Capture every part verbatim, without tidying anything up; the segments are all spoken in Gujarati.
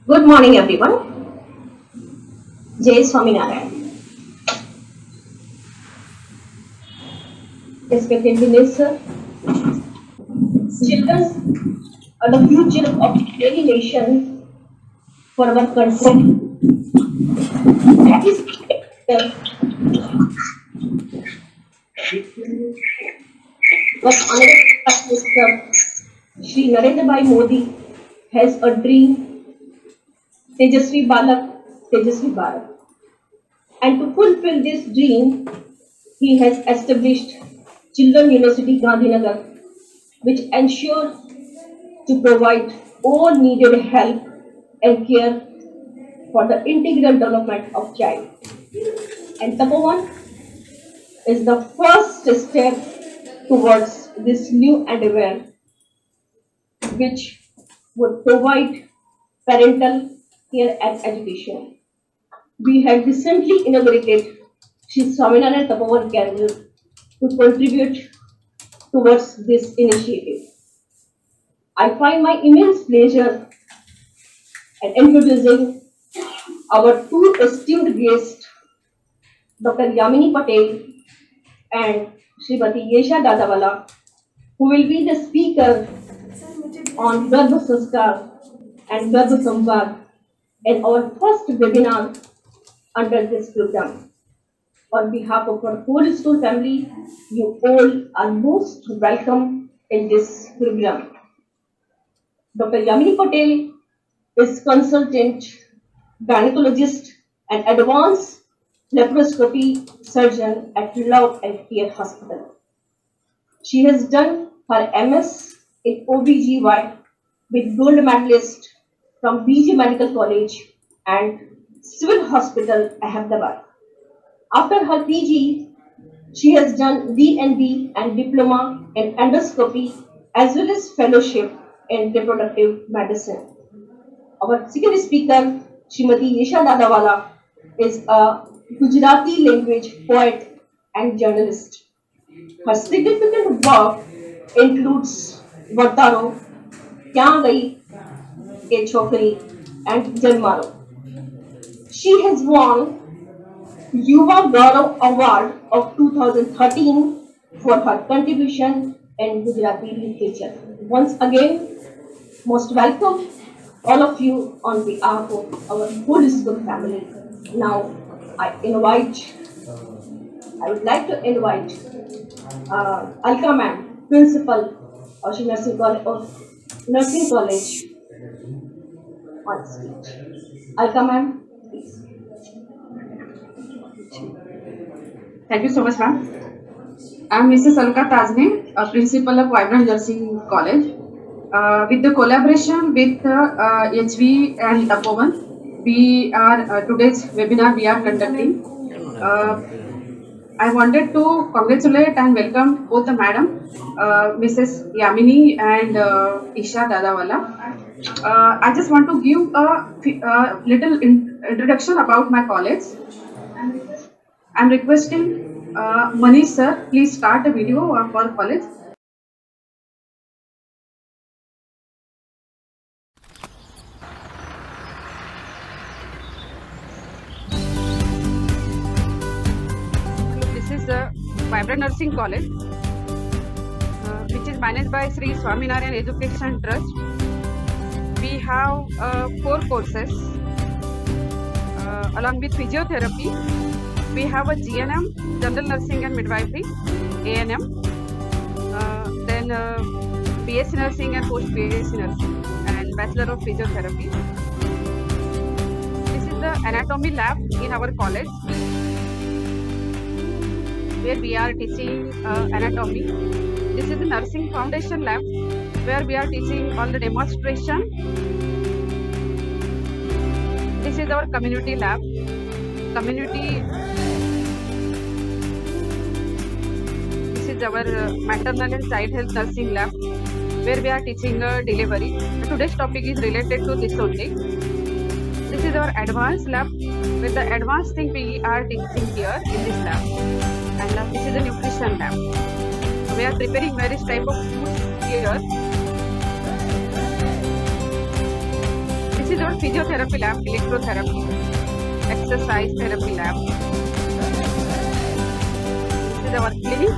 Good morning, everyone. Jai Swaminarayan. Respected Minister, children are the future of any nation for our country. That is what Honorable Prime Minister Shri Narendra Bhai Modi has a dream, Tejasvi Balak, Tejasvi Bharat. And to fulfill this dream, he has established Children University Gandhinagar, which ensures to provide all needed help and care for the integral development of child. And Tapovan is the first step towards this new endeavor, which would provide parental care and education. We have recently inaugurated Shri Swaminarayan Tapovan Campus to contribute towards this initiative. I find my immense pleasure in introducing our two esteemed guests, Doctor Yamini Patel and Srimati Yesha Dadawala, who will be the speaker on Garbha Sanskar and Garbha Samvad in our first webinar under this program. On behalf of our whole school family, you all are most welcome in this program. Doctor Yamini Patel is consultant gynecologist and advanced laparoscopy surgeon at Love and Care Hospital. She has done her M S in O B G Y with gold medalist from B J Medical College and Civil Hospital, Ahmedabad. After her P G, she has done D and D and diploma in endoscopy as well as fellowship in reproductive medicine. Our second speaker, Srimati Yesha Dadawala, is a Gujarati language poet and journalist. Her significant work includes Vartaro, Kya Gayi Ye Chokri, and Janmaro. She has won Yuva Gaurav Award of two thousand thirteen for her contribution in Gujarati literature. Once again, most welcome all of you on behalf of our whole school family. Now, I invite, I would like to invite uh, Alka Ma'am, Principal of Nursing College, of Nursing College on stage. Alka Ma'am, please. Thank you so much, ma'am. I am Missus Alka Tajne, a principal of Vibrant Nursing College. Uh, with the collaboration with uh, uh, H V and Tapovan, we are uh, today's webinar we are conducting. Uh, I wanted to congratulate and welcome both the madam, uh, Missus Yamini and uh, Isha Dadawala. Uh, I just want to give a, a little in introduction about my college. I am requesting uh, Manish sir, please start a video of our college. This is the Vibrant Nursing College, uh, which is managed by Sri Swaminarayan Education Trust. We have uh, four courses uh, along with physiotherapy. We have a G N M, General Nursing and Midwifery, A N M, uh, then uh, B S c Nursing and Post B S c Nursing, and Bachelor of Physiotherapy. This is the Anatomy Lab in our college, where we are teaching uh, anatomy. This is the Nursing Foundation Lab, where we are teaching on the demonstration. This is our Community Lab. Community. This is our uh, Maternal and Child Health Nursing Lab, where we are teaching uh, delivery. Today's topic is related to this only. This is our Advanced Lab, with the advanced thing we are teaching here in this lab. And uh, this is the Nutrition Lab. We are preparing various type of foods here. This is our physiotherapy lab, electrotherapy, exercise therapy lab. This is our clinic.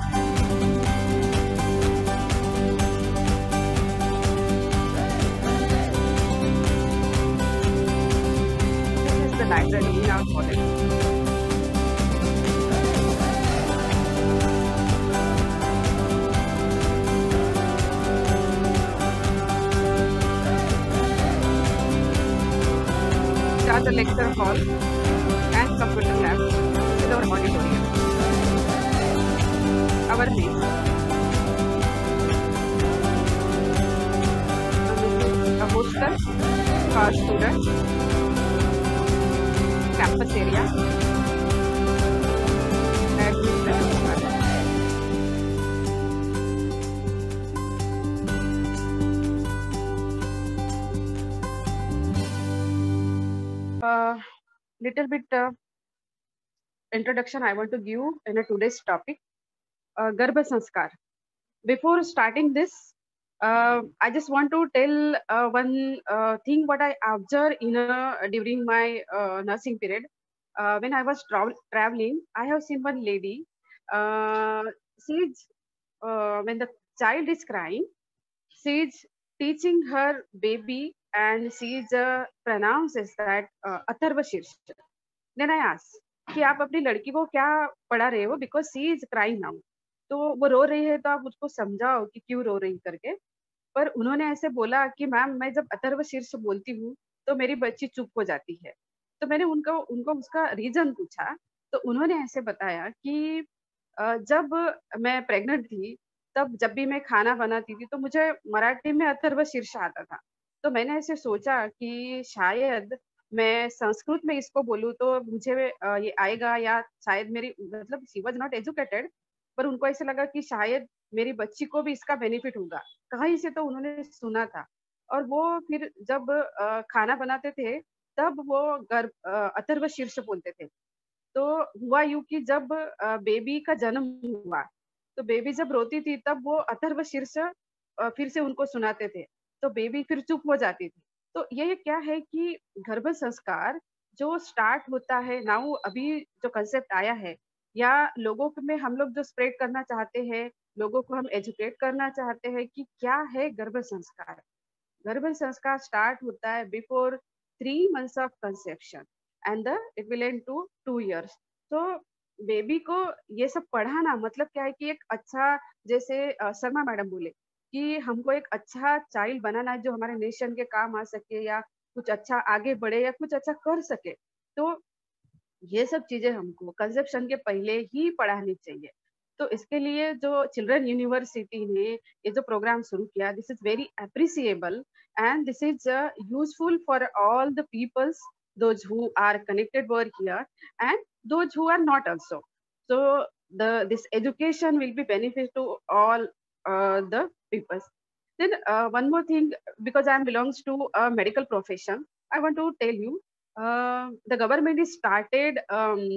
This is the library in our college. These are the lecture hall and computer lab. This is our auditorium. Our name. A hostel for students. Campus area. Administrative department. Uh, little bit uh, introduction I want to give in a today's topic, uh, Garbha Sanskar. Before starting this, uh, I just want to tell uh, one uh, thing what I observed in a, during my uh, nursing period. Uh, when I was tra- traveling, I have seen one lady. Uh, she's uh, when the child is crying, she's teaching her baby and she's uh, pronounces that uh, Atharva Shirsha. Then I asked कि आप अपनी लड़की को क्या पढ़ा रहे हो because she is crying now, तो वो रो रही है तो आप उसको समझाओ कि क्यों रो रही करके. पर उन्होंने ऐसे बोला कि मैम मैं जब अथर्व शीर्ष बोलती हूँ तो मेरी बच्ची चुप हो जाती है. तो मैंने उनको उनको उसका रीजन पूछा तो उन्होंने ऐसे बताया कि अ, जब मैं प्रेग्नेंट थी तब जब भी मैं खाना बनाती थी तो मुझे मराठी में अथर्व शीर्ष आता था. तो मैंने ऐसे सोचा कि शायद मैं संस्कृत में इसको बोलूँ तो मुझे अ, ये आएगा या शायद मेरी मतलब शी वाज नॉट एजुकेटेड, पर उनको ऐसे लगा कि शायद मेरी बच्ची को भी इसका बेनिफिट होगा. कहीं से तो उन्होंने सुना था और वो फिर जब अ, खाना बनाते थे तब वो गर्भ अ, अथर्व शीर्ष बोलते थे. तो हुआ यूं कि जब अ, बेबी का जन्म हुआ तो बेबी जब रोती थी तब वो अथर्व शीर्ष अ, फिर से उनको सुनाते थे तो बेबी फिर चुप हो जाती थी. तो ये क्या है कि गर्भ संस्कार जो स्टार्ट होता है नाउ, अभी जो कंसेप्ट आया है या लोगों में हम लोग जो स्प्रेड करना चाहते हैं, लोगों को हम एजुकेट करना चाहते हैं कि क्या है गर्भ संस्कार. गर्भ संस्कार स्टार्ट होता है before three months of conception and the it will end to two years. तो बेबी को ये सब पढ़ाना मतलब क्या है कि एक अच्छा, जैसे अ, शर्मा मैडम बोले कि हमको एक अच्छा चाइल्ड बनाना है जो हमारे नेशन के काम आ सके या कुछ अच्छा आगे बढ़े या कुछ अच्छा कर सके. तो ये सब चीजें हमको कंसेप्शन के पहले ही पढ़ानी चाहिए. तो इसके लिए जो चिल्ड्रन यूनिवर्सिटी ने ये जो प्रोग्राम शुरू किया, this is very appreciable and this is useful for all the peoples, those who are connected were here and those who are not also. So the this education will be benefit to all uh, the people. Then uh, one more thing, because I belongs to a medical profession, I want to tell you uh, the government is started um,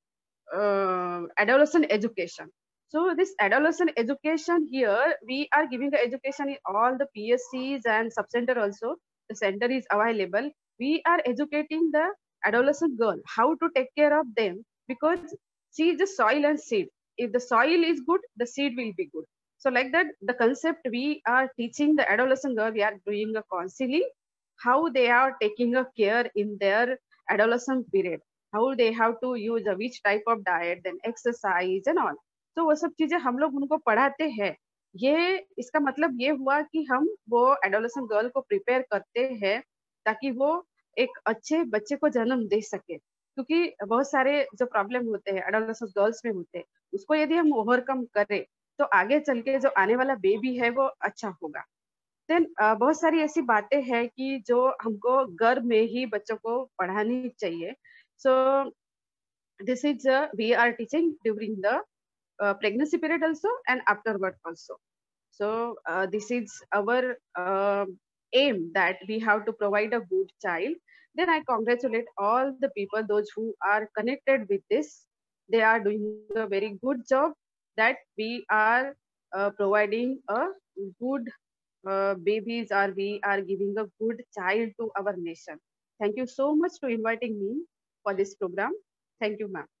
uh, adolescent education. So this adolescent education here, we are giving the education in all the P S Cs and sub-center also. The center is available. We are educating the adolescent girl how to take care of them because she is the soil and seed. If the soil is good, the seed will be good. So like that, the concept we are teaching the adolescent girl, we are doing a counseling, how they are taking a care in their adolescent period, how they have to use a which type of diet, then exercise and all. तो वो सब चीजें हम लोग उनको पढ़ाते हैं. ये इसका मतलब ये हुआ कि हम वो एडोलेसेंट गर्ल को प्रिपेयर करते हैं ताकि वो एक अच्छे बच्चे को जन्म दे सके. क्योंकि बहुत सारे जो प्रॉब्लम होते हैं एडोलेसेंट गर्ल्स में होते हैं, उसको यदि हम ओवरकम करें तो आगे चल के जो आने वाला बेबी है वो अच्छा होगा. देन uh, बहुत सारी ऐसी बातें हैं कि जो हमको गर्भ में ही बच्चों को पढ़ानी चाहिए. So this is we are teaching during the pregnancy period also and afterward also. So uh, this is our uh, aim that we have to provide a good child. Then I congratulate all the people, those who are connected with this. They are doing a very good job that we are uh, providing a good uh, babies or we are giving a good child to our nation. Thank you so much for inviting me for this program. Thank you, ma'am.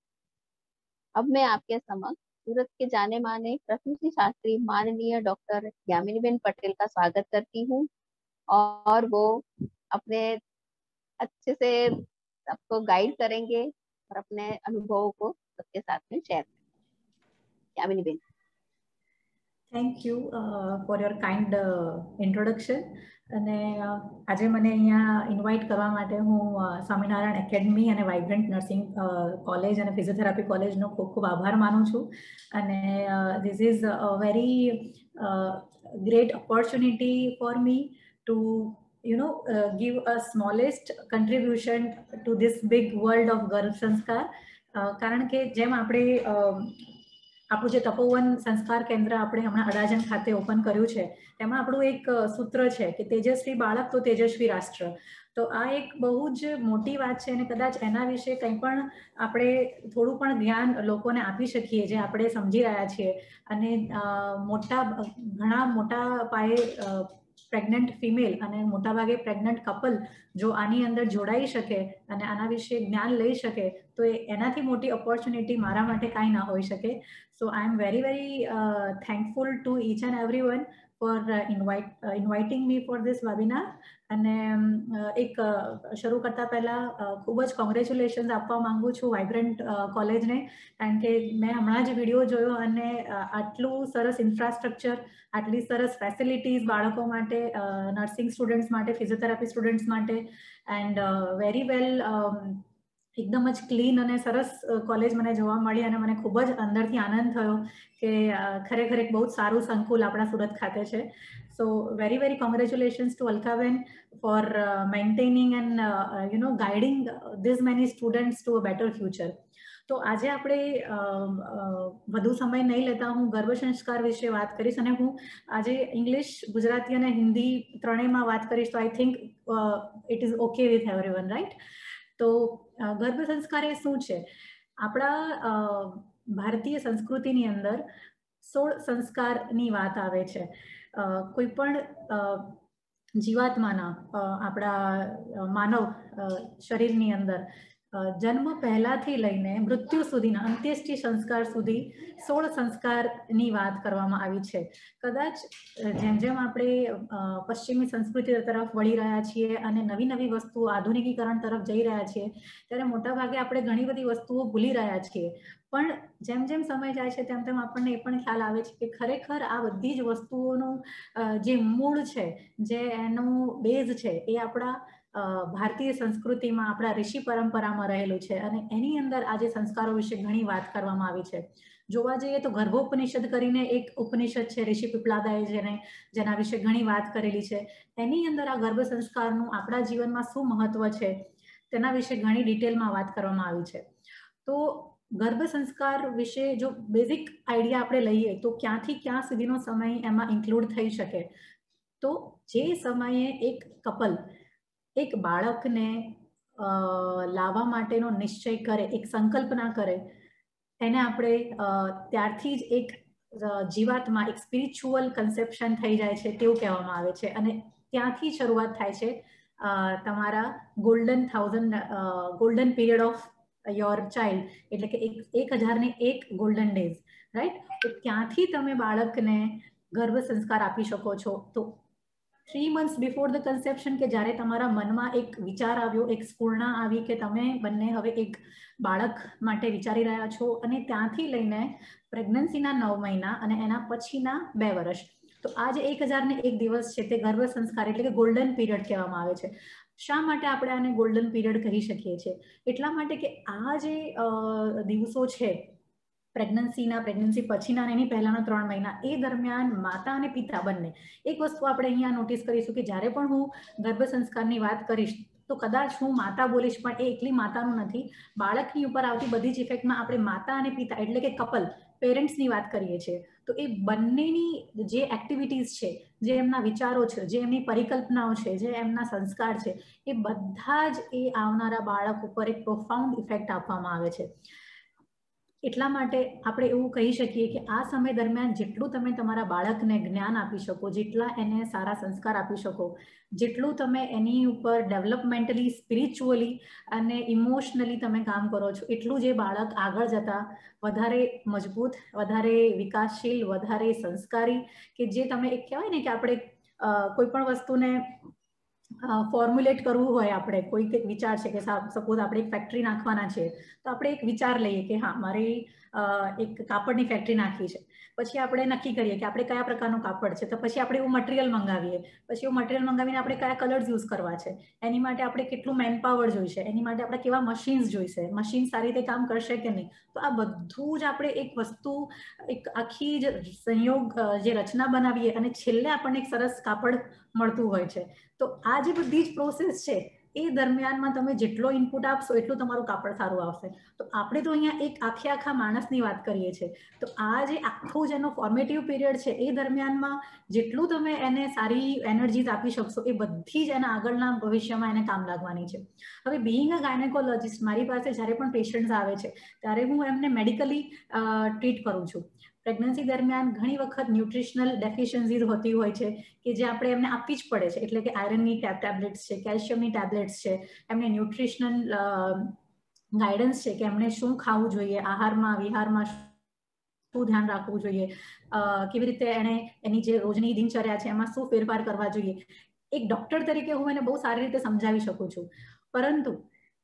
अब मैं आपके समक्ष सूरत के जाने माने प्रसूति शास्त्री माननीय डॉक्टर यामिनीबेन पटेल का स्वागत करती हूँ और वो अपने अच्छे से सबको गाइड करेंगे और अपने अनुभवों को सबके साथ में शेयर करेंगे। Yaminiben. Thank you uh, for your kind uh, introduction. અને આજે મને અહીંયા ઇન્વાઇટ કરવા માટે હું સ્વામિનારાયણ એકેડમી અને વાઇબ્રન્ટ નર્સિંગ કોલેજ અને ફિઝિયોથેરાપી કોલેજનો ખૂબ ખૂબ આભાર માનું છું. અને this is a very great opportunity for me to you know uh, give a smallest contribution to this big world of ગર્ભ સંસ્કાર. કારણ કે જેમ આપણે આપણું જે તપોવન સંસ્કાર કેન્દ્ર આપણે હમણાં અડાજણ ખાતે ઓપન કર્યું છે તેમાં આપણું એક સૂત્ર છે કે તેજસ્વી બાળક તો તેજસ્વી રાષ્ટ્ર. તો આ એક બહુ જ મોટી વાત છે અને કદાચ એના વિશે કંઈ પણ આપણે થોડું પણ ધ્યાન લોકોને આપી શકીએ જે આપણે સમજી રહ્યા છીએ. અને મોટા ઘણા મોટા પાયે પ્રેગ્નન્ટ ફિમેલ અને મોટાભાગે પ્રેગ્નન્ટ કપલ જો આની અંદર જોડાઈ શકે અને આના વિશે જ્ઞાન લઈ શકે તો એનાથી મોટી ઓપોર્ચ્યુનિટી મારા માટે કાંઈ ના હોઈ શકે. So I am very very uh, thankful to each and everyone for uh, invite uh, inviting me for this webinar. અને એક શરૂ કરતા પહેલા ખૂબ જ કોંગ્રેચ્યુલેશન્સ આપવા માંગુ છું વાઇબ્રન્ટ કોલેજને, કારણ કે મેં હમણાં જ વિડીયો જોયો અને આટલું સરસ ઇન્ફ્રાસ્ટ્રક્ચર, આટલી સરસ ફેસિલિટીઝ બાળકો માટે, નર્સિંગ સ્ટુડન્ટ્સ માટે, ફિઝિયોથેરાપી સ્ટુડન્ટ્સ માટે, એન્ડ વેરી વેલ એકદમ જ ક્લીન અને સરસ કોલેજ મને જોવા મળી અને મને ખૂબ જ અંદરથી આનંદ થયો કે ખરેખર એક બહુ જ સારું સંકુલ આપણા સુરત ખાતે છે. So very very congratulations to Alkaben for maintaining and you know guiding this many students to a better future. તો આજે આપણે વધુ સમય નહીં લેતા હું ગર્ભ સંસ્કાર વિશે વાત કરીશ અને હું આજે ઇંગ્લિશ, ગુજરાતી અને હિન્દી ત્રણેયમાં વાત કરીશ. તો I think it is okay with everyone, right? તો ગર્ભ સંસ્કાર એ શું છે? આપણા ભારતીય સંસ્કૃતિની અંદર સોળ સંસ્કારની વાત આવે છે. કોઈ પણ જીવાત્માના આપણા માનવ શરીરની અંદર જન્મ પહેલાથી લઈને મૃત્યુ સુધીના અંત્યેષ્ટિ સંસ્કાર સુધી સોળ સંસ્કારની વાત કરવામાં આવી છે. કદાચ જેમ જેમ આપણે પશ્ચિમી સંસ્કૃતિ તરફ વળી રહ્યા છીએ અને નવી નવી વસ્તુઓ આધુનિકીકરણ તરફ જઈ રહ્યા છીએ ત્યારે મોટાભાગે આપણે ઘણી બધી વસ્તુઓ ભૂલી રહ્યા છીએ. પણ જેમ જેમ સમય જાય છે તેમ તેમ આપણને એ પણ ખ્યાલ આવે છે કે ખરેખર આ બધી જ વસ્તુઓનું જે મૂળ છે, જે એનું બેઝ છે એ આપણા ભારતીય સંસ્કૃતિમાં, આપણા ઋષિ પરંપરામાં રહેલું છે અને એની અંદર આજે સંસ્કારો વિશે ઘણી વાત કરવામાં આવી છે. જોવા જઈએ તો ગર્ભોપનિષદ કરીને એક ઉપનિષદ છે ઋષિ પીપલાદાએ જેને જેના વિશે ઘણી વાત કરેલી છે. એની અંદર આ ગર્ભ સંસ્કારનું આપણા જીવનમાં શું મહત્વ છે તેના વિશે ઘણી ડિટેલમાં વાત કરવામાં આવી છે. તો ગર્ભ સંસ્કાર વિશે જો બેઝિક આઈડિયા આપણે લઈએ તો ક્યાંથી ક્યાં સુધીનો સમય એમાં ઇન્ક્લુડ થઈ શકે. તો જે સમયે એક કપલ એક બાળકને લાવવા માટેનો નિશ્ચય કરે, એક સંકલ્પના કરે, એને આપણે ત્યારથી જ એક જીવાતમાં એક સ્પિરિચ્યુઅલ કન્સેપ્શન થઈ જાય છે તેવું કહેવામાં આવે છે. અને ત્યાંથી શરૂઆત થાય છે તમારા golden thousand golden period of your child, એટલે કે એક હજાર ને એક ગોલ્ડન ડેઝ, રાઈટ? તો ત્યાંથી તમે બાળકને ગર્ભ સંસ્કાર આપી શકો છો. તો three months before the conception કે જ્યારે તમારા મનમાં એક વિચાર આવ્યો, એક સ્ફૂર્ણા આવી કે તમે બંને હવે એક બાળક માટે વિચારી રહ્યા છો, અને ત્યાંથી લઈને પ્રેગ્નન્સીના નવ મહિના અને એના પછીના બે વર્ષ, તો આ જે એક હજાર ને એક દિવસ છે તે ગર્ભ સંસ્કાર એટલે કે ગોલ્ડન પીરિયડ કહેવામાં આવે છે. શા માટે આપણે આને ગોલ્ડન પીરિયડ કહી શકીએ છીએ? એટલા માટે કે આ જે દિવસો છે પ્રેગ્નન્સીના, પ્રેગ્નન્સી પછીના એની પહેલાના ત્રણ મહિના, એ દરમિયાન માતા અને પિતા બંને, એક વસ્તુ આપણે અહીંયા નોટિસ કરીશું કે જ્યારે પણ હું ગર્ભ સંસ્કારની વાત કરીશ તો કદાચ હું માતા બોલીશ પણ એ એકલી માતાનું નથી, બાળકની ઉપર આવતી બધી જ ઇફેક્ટમાં આપણે માતા અને પિતા એટલે કે કપલ, પેરેન્ટ્સની વાત કરીએ છીએ. તો એ બંનેની જે એક્ટિવિટીઝ છે, જે એમના વિચારો છે, જે એમની પરિકલ્પનાઓ છે, જે એમના સંસ્કાર છે, એ બધા જ એ આવનારા બાળક ઉપર એક પ્રોફાઉન્ડ ઇફેક્ટ આપવામાં આવે છે. એટલા માટે આપણે એવું કહી શકીએ કે આ સમય દરમિયાન જેટલું તમે તમારા બાળકને જ્ઞાન આપી શકો, જેટલા એને સારા સંસ્કાર આપી શકો, જેટલું તમે એની ઉપર ડેવલપમેન્ટલી, સ્પિરિચ્યુઅલી અને ઇમોશનલી તમે કામ કરો છો, એટલું જે બાળક આગળ જતા વધારે મજબૂત, વધારે વિકાસશીલ, વધારે સંસ્કારી, કે જે તમે એક કહેવાય ને કે આપણે કોઈ પણ વસ્તુને ફોર્મ્યુલેટ કરવું હોય, આપણે કોઈ વિચાર છે કે સપોઝ આપણે એક ફેક્ટરી નાખવાના છે, તો આપણે એક વિચાર લઈએ કે હા મારી એક કાપડની ફેક્ટરી નાખવી છે, પછી આપણે નક્કી કરીએ કે આપણે કયા પ્રકારનું કાપડ છે, તો પછી આપણે એવું મટીરિયલ મંગાવીએ, પછી એવું મટીરિયલ મંગાવીને આપણે કયા કલર્સ યુઝ કરવા છે, એની માટે આપણે કેટલું મેનપાવર જોઈશે, એની માટે આપણે કેવા મશીન્સ જોઈશે, મશીન સારી રીતે કામ કરશે કે નહીં, તો આ બધું જ આપણે એક વસ્તુ, એક આખી જ સંયોગ જે રચના બનાવીએ અને છેલ્લે આપણને એક સરસ કાપડ મળતું હોય છે. તો આ જે બધી જ પ્રોસેસ છે એ દરમિયાનમાં તમે જેટલો ઇનપુટ આપશો એટલું તમારું કાપડ સારું આવશે. તો આપણે તો અહીંયા એક આખે આખા માણસની વાત કરીએ છીએ, તો આ જે આખું જેનો ફોર્મેટિવ પીરિયડ છે એ દરમિયાનમાં જેટલું તમે એને સારી એનર્જીઝ આપી શકશો એ બધી જ એના આગળના ભવિષ્યમાં એને કામ લાગવાની છે. હવે બિંગ અ ગાયનેકોલોજીસ્ટ, મારી પાસે જ્યારે પણ પેશન્ટ્સ આવે છે ત્યારે હું એમને મેડિકલી ટ્રીટ કરું છું. પ્રેગ્નન્સી દરમિયાન ઘણી વખત ન્યુટ્રિશનલ ડેફિશિયન્સીઝ હોતી હોય છે કે જે આપણે એમને આપવી જ પડે છે, એટલે કે આયરનની ટેબ્લેટ્સ છે, કેલ્શિયમની ટેબ્લેટ્સ છે, એમને ન્યુટ્રિશનલ ગાઈડન્સ છે કે એમને શું ખાવું જોઈએ, આહારમાં વિહારમાં શું ધ્યાન રાખવું જોઈએ, કેવી રીતે એને એની જે રોજની દિનચર્યા છે એમાં શું ફેરફાર કરવા જોઈએ. એક ડોક્ટર તરીકે હું એને બહુ સારી રીતે સમજાવી શકું છું, પરંતુ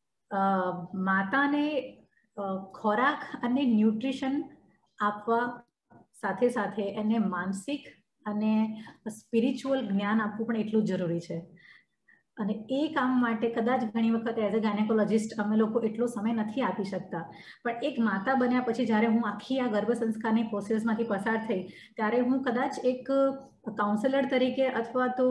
માતાને ખોરાક અને ન્યુટ્રિશન આપવા સાથે સાથે એને માનસિક અને સ્પિરિચ્યુઅલ જ્ઞાન આપવું પણ એટલું જ જરૂરી છે. અને એ કામ માટે કદાચ ઘણી વખત એઝ અ ગાયનેકોલોજીસ્ટ અમે લોકો એટલો સમય નથી આપી શકતા, પણ એક માતા બન્યા પછી જ્યારે હું આખી આ ગર્ભ સંસ્કારની પ્રોસેસમાંથી પસાર થઈ ત્યારે હું કદાચ એક કાઉન્સેલર તરીકે અથવા તો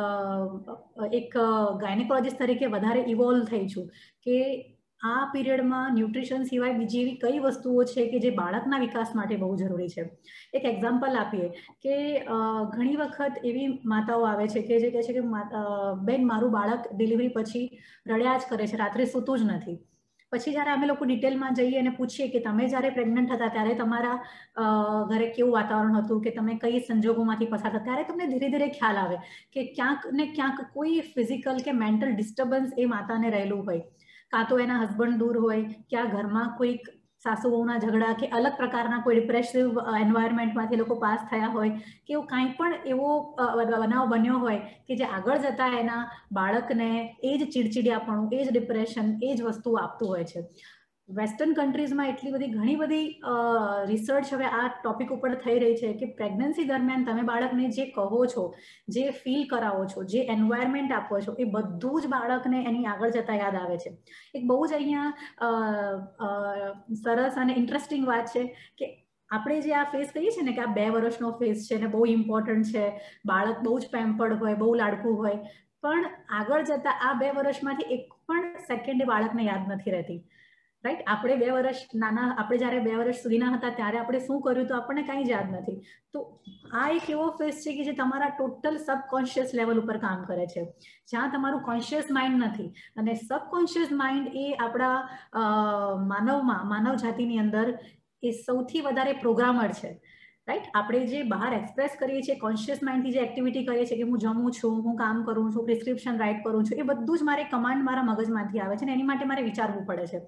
એક ગાયનેકોલોજીસ્ટ તરીકે વધારે ઇવોલ્વ થઈ છું કે આ પીરિયડમાં ન્યુટ્રિશન સિવાય બીજી એવી કઈ વસ્તુઓ છે કે જે બાળકના વિકાસ માટે બહુ જરૂરી છે. એક એક્ઝામ્પલ આપીએ કે ઘણી વખત એવી માતાઓ આવે છે કે જે કહે છે કે બેન મારું બાળક ડિલિવરી પછી રડ્યા જ કરે છે, રાત્રે સૂતું જ નથી. પછી જ્યારે અમે લોકો ડિટેલમાં જઈએ અને પૂછીએ કે તમે જ્યારે પ્રેગ્નન્ટ હતા ત્યારે તમારા ઘરે કેવું વાતાવરણ હતું, કે તમે કઈ સંજોગોમાંથી પસાર થતા, ત્યારે તમને ધીરે ધીરે ખ્યાલ આવે કે ક્યાંક ને ક્યાંક કોઈ ફિઝિકલ કે મેન્ટલ ડિસ્ટર્બન્સ એ માતાને રહેલું હોય, કાં તો એના હસબન્ડ દૂર હોય, ક્યાં ઘરમાં કોઈક સાસુ વહુના ઝઘડા કે અલગ પ્રકારના કોઈ ડિપ્રેસિવ એન્વાયરમેન્ટમાંથી લોકો પાસ થયા હોય, કે એવું કાંઈ પણ એવો બનાવ બન્યો હોય કે જે આગળ જતા એના બાળકને એ જ ચીડચીડિયાપણું, એ જ ડિપ્રેશન, એ જ વસ્તુ આપતું હોય છે. વેસ્ટર્ન કન્ટ્રીઝમાં એટલી બધી ઘણી બધી રિસર્ચ હવે આ ટોપિક ઉપર થઈ રહી છે કે પ્રેગ્નન્સી દરમિયાન તમે બાળકને જે કહો છો, જે ફીલ કરાવો છો, જે એન્વાયરમેન્ટ આપો છો, એ બધું જ બાળકને એની આગળ જતા યાદ આવે છે. એક બહુ જ અહીંયા સરસ અને ઇન્ટરેસ્ટિંગ વાત છે કે આપણે જે આ ફેઝ કહીએ છીએ ને કે આ બે વર્ષનો ફેઝ છે ને બહુ ઇમ્પોર્ટન્ટ છે, બાળક બહુ જ પેમ્પર્ડ હોય, બહુ લાડકું હોય, પણ આગળ જતા આ બે વર્ષમાંથી એક પણ સેકન્ડ બાળકને યાદ નથી રહેતી. રાઈટ? આપણે બે વર્ષ નાના, આપણે જયારે બે વર્ષ સુધીના હતા ત્યારે આપણે શું કર્યું તો આપણને કંઈ જ યાદ નથી. તો આ એક એવો ફેઝ છે કે જે તમારા ટોટલ સબકોન્શિયસ લેવલ ઉપર કામ કરે છે, જ્યાં તમારું કોન્શિયસ માઇન્ડ નથી. અને સબકોન્શિયસ માઇન્ડ એ આપણા માનવમાં, માનવ જાતિની અંદર એ સૌથી વધારે પ્રોગ્રામર છે. રાઈટ? આપણે જે બહાર એક્સપ્રેસ કરીએ છીએ કોન્શિયસ માઇન્ડથી જે એક્ટિવિટી કરીએ છીએ કે હું જમું છું, હું કામ કરું છું, પ્રિસ્ક્રિપ્શન રાઇટ કરું છું, એ બધું જ મારે કમાન્ડ મારા મગજમાંથી આવે છે અને એની માટે મારે વિચારવું પડે છે.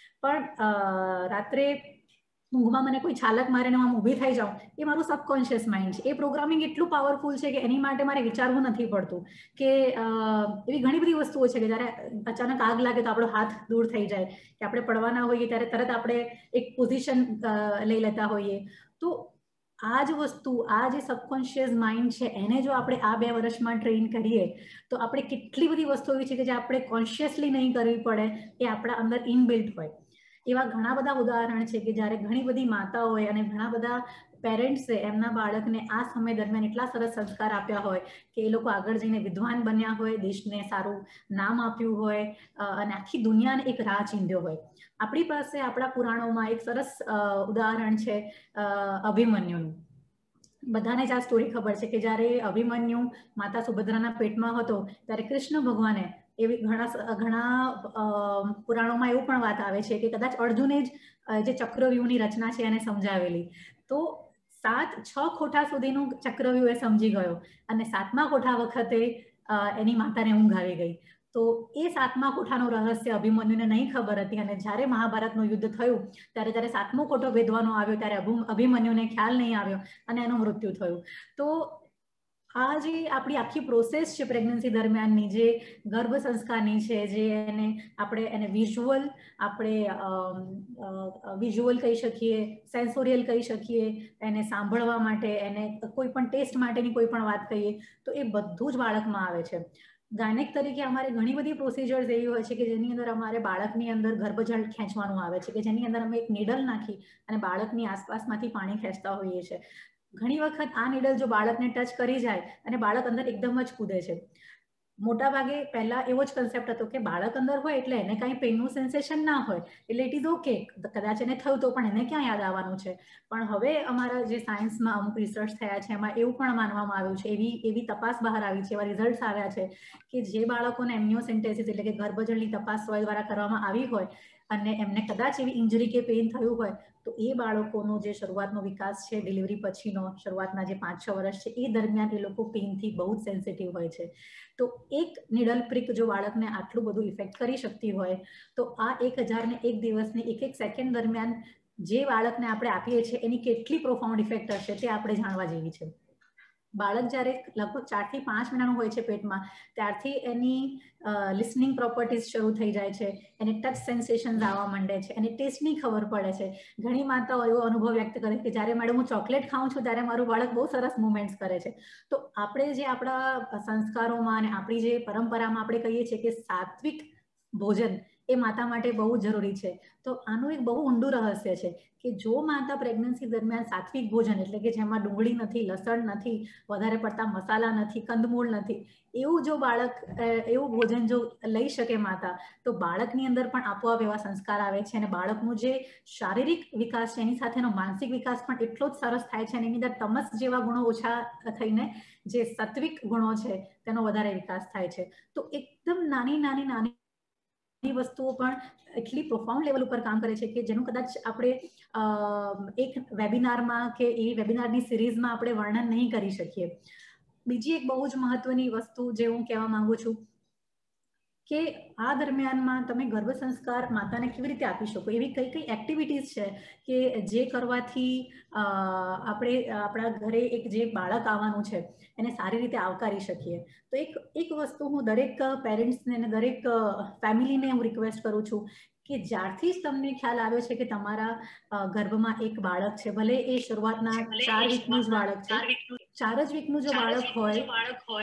પણ રાત્રે ઊંઘમાં મને કોઈ છાલક મારે ને હું ઊભી થઈ જાઉં, એ મારું સબકોન્શિયસ માઇન્ડ છે. એ પ્રોગ્રામિંગ એટલું પાવરફુલ છે કે એની માટે મારે વિચારવું નથી પડતું. કે એવી ઘણી બધી વસ્તુઓ છે કે જ્યારે અચાનક આગ લાગે તો આપણો હાથ દૂર થઈ જાય, કે આપણે પડવાના હોઈએ ત્યારે તરત આપણે એક પોઝિશન લઈ લેતા હોઈએ. તો આ જ વસ્તુ, આ જે સબકોન્શિયસ માઇન્ડ છે એને જો આપણે આ બે વર્ષમાં ટ્રેન કરીએ તો આપણે કેટલી બધી વસ્તુ એવી છે કે જે આપણે કોન્શિયસલી નહીં કરવી પડે, એ આપણા અંદર ઇનબિલ્ટ હોય. એવા ઘણા બધા ઉદાહરણ છે કે જ્યારે ઘણી બધી માતાઓએ અને ઘણા બધા પેરેન્ટ્સે એમના બાળકને આ સમય દરમિયાન એટલા સરસ સંસ્કાર આપ્યા હોય કે એ લોકો આગળ જઈને વિદ્વાન બન્યા હોય, દેશને સારું નામ આપ્યું હોય અને આખી દુનિયાને એક રાહ ચીંધ્યો હોય. આપણી પાસે આપણા પુરાણોમાં એક સરસ ઉદાહરણ છે અભિમન્યુનું. બધાને જ આ સ્ટોરી ખબર છે કે જ્યારે અભિમન્યુ માતા સુભદ્રાના પેટમાં હતો ત્યારે કૃષ્ણ ભગવાને એવી ઘણા ઘણા પુરાણોમાં એવું પણ વાત આવે છે કે કદાચ અર્જુને જ જે ચક્રવ્યૂહની રચના છે એને સમજાવેલી. તો સાત છ ખોઠા સુધીનું ચક્રવ્યૂહ એ સમજી ગયો અને સાતમા ખોઠા વખતે એની માતાને ઊંઘ આવી ગઈ. તો એ સાતમા કોઠાનું રહસ્ય અભિમન્યુને નહીં ખબર હતી અને જ્યારે મહાભારતનું યુદ્ધ થયું ત્યારે જ્યારે સાતમો કોઠો ભેદવાનો આવ્યો ત્યારે અભિમન્યુને ખ્યાલ નહીં આવ્યો અને એનું મૃત્યુ થયું. તો આ જે આપણી આખી પ્રોસેસ છે પ્રેગ્નન્સી દરમિયાનની, જે ગર્ભ સંસ્કારની છે, જે એને આપણે એને વિઝ્યુઅલ આપણે વિઝ્યુઅલ કહી શકીએ, સેન્સોરિયલ કહી શકીએ, એને સાંભળવા માટે, એને કોઈ પણ ટેસ્ટ માટેની કોઈ પણ વાત કહીએ તો એ બધું જ બાળકમાં આવે છે. ગાયનેક તરીકે અમારે ઘણી બધી પ્રોસિજર્સ એવી હોય છે કે જેની અંદર અમારે બાળકની અંદર ગર્ભજળ ખેંચવાનું આવે છે, કે જેની અંદર અમે એક નીડલ નાખી અને બાળકની આસપાસમાંથી પાણી ખેંચતા હોઈએ છીએ. ઘણી વખત આ નીડલ જો બાળકને ટચ કરી જાય અને બાળક અંદર એકદમ જ કૂદે છે. મોટા ભાગે પહેલા એવો જ કન્સેપ્ટ હતો કે બાળક અંદર હોય એટલે એને કાંઈ પેનનું સેન્સેશન ના હોય એટલે ઇટ ઇઝ ઓકે, કદાચ એને થયું તો પણ એને ક્યાં યાદ આવવાનું છે. પણ હવે અમારા જે સાયન્સમાં અમુક રિસર્ચ થયા છે એમાં એવું પણ માનવામાં આવ્યું છે, એવી એવી તપાસ બહાર આવી છે, એવા રિઝલ્ટ્સ આવ્યા છે કે જે બાળકોને એમ્નિયોસેન્ટેસિસ એટલે કે ગર્ભજળની તપાસ સોય દ્વારા કરવામાં આવી હોય અને એમને કદાચ એવી ઇન્જરી કે પેઇન થયું હોય તો એ બાળકોનો જે શરૂઆતનો વિકાસ છે ડિલિવરી પછીનો, શરૂઆતના જે પાંચ છ વર્ષ છે એ દરમિયાન એ લોકો પેઇનથી બહુ જ સેન્સિટિવ હોય છે. તો એક નીડલ પ્રિક જો બાળકને આટલું બધું ઇફેક્ટ કરી શકતી હોય તો આ એક હજાર ને એક દિવસની એક એક સેકન્ડ દરમિયાન જે બાળકને આપણે આપીએ છીએ એની કેટલી પ્રોફાઉન્ડ ઇફેક્ટ હશે તે આપણે જાણવા જેવી છે. બાળક જ્યારે લગભગ ચારથી પાંચ મહિનાનું હોય છે પેટમાં ત્યારથી એની લિસનિંગ પ્રોપર્ટીઝ શરૂ થઈ જાય છે, એને ટચ સેન્સેશન્સ આવવા માંડે છે, એને ટેસ્ટની ખબર પડે છે. ઘણી માતાઓ એવો અનુભવ વ્યક્ત કરે કે જ્યારે મેડમ હું ચોકલેટ ખાઉં છું ત્યારે મારું બાળક બહુ સરસ મુવમેન્ટ્સ કરે છે. તો આપણે જે આપણા સંસ્કારોમાં અને આપણી જે પરંપરામાં આપણે કહીએ છીએ કે સાત્વિક ભોજન એ માતા માટે બહુ જરૂરી છે. તો આનું એક બહુ ઊંડું રહસ્ય છે કે જો માતા પ્રેગ્નન્સી દરમિયાન સાત્વિક ભોજન એટલે કે જેમાં ડુંગળી નથી, લસણ નથી, વધારે પડતા મસાલા નથી, કંદમૂળ નથી, એવું જો બાળક એવું ભોજન જો લઈ શકે માતા તો બાળકની અંદર પણ આપોઆપ એવા સંસ્કાર આવે છે અને બાળકનું જે શારીરિક વિકાસ છે એની સાથેનો માનસિક વિકાસ પણ એટલો જ સરસ થાય છે અને એની અંદર તમસ જેવા ગુણો ઓછા થઈને જે સાત્વિક ગુણો છે તેનો વધારે વિકાસ થાય છે. તો એકદમ નાની નાની નાની વસ્તુઓ પણ એટલી પ્રોફાઉન્ડ લેવલ ઉપર કામ કરે છે કે જેનું કદાચ આપણે એક વેબિનારમાં કે એ વેબિનારની સિરીઝમાં આપણે વર્ણન નહીં કરી શકીએ. બીજી એક બહુ જ મહત્વની વસ્તુ જે હું કહેવા માંગુ છું કે આ દરમિયાનમાં તમે ગર્ભ સંસ્કાર માતાને કેવી રીતે આપી શકો, એવી કઈ કઈ એક્ટિવિટીઝ છે કે જે કરવાથી આપણે આપણા ઘરે એક જે બાળક આવવાનું છે એને સારી રીતે આવકારી શકીએ. તો એક એક વસ્તુ હું દરેક પેરેન્ટ્સને અને દરેક ફેમિલીને હું રિક્વેસ્ટ કરું છું કે જ્યારથી જ તમને ખ્યાલ આવ્યો છે કે તમારા ગર્ભમાં એક બાળક છે, ભલે એ શરૂઆતના ચાર વીકનું જ બાળક છે, ચાર જ વીકનું જો બાળક હોય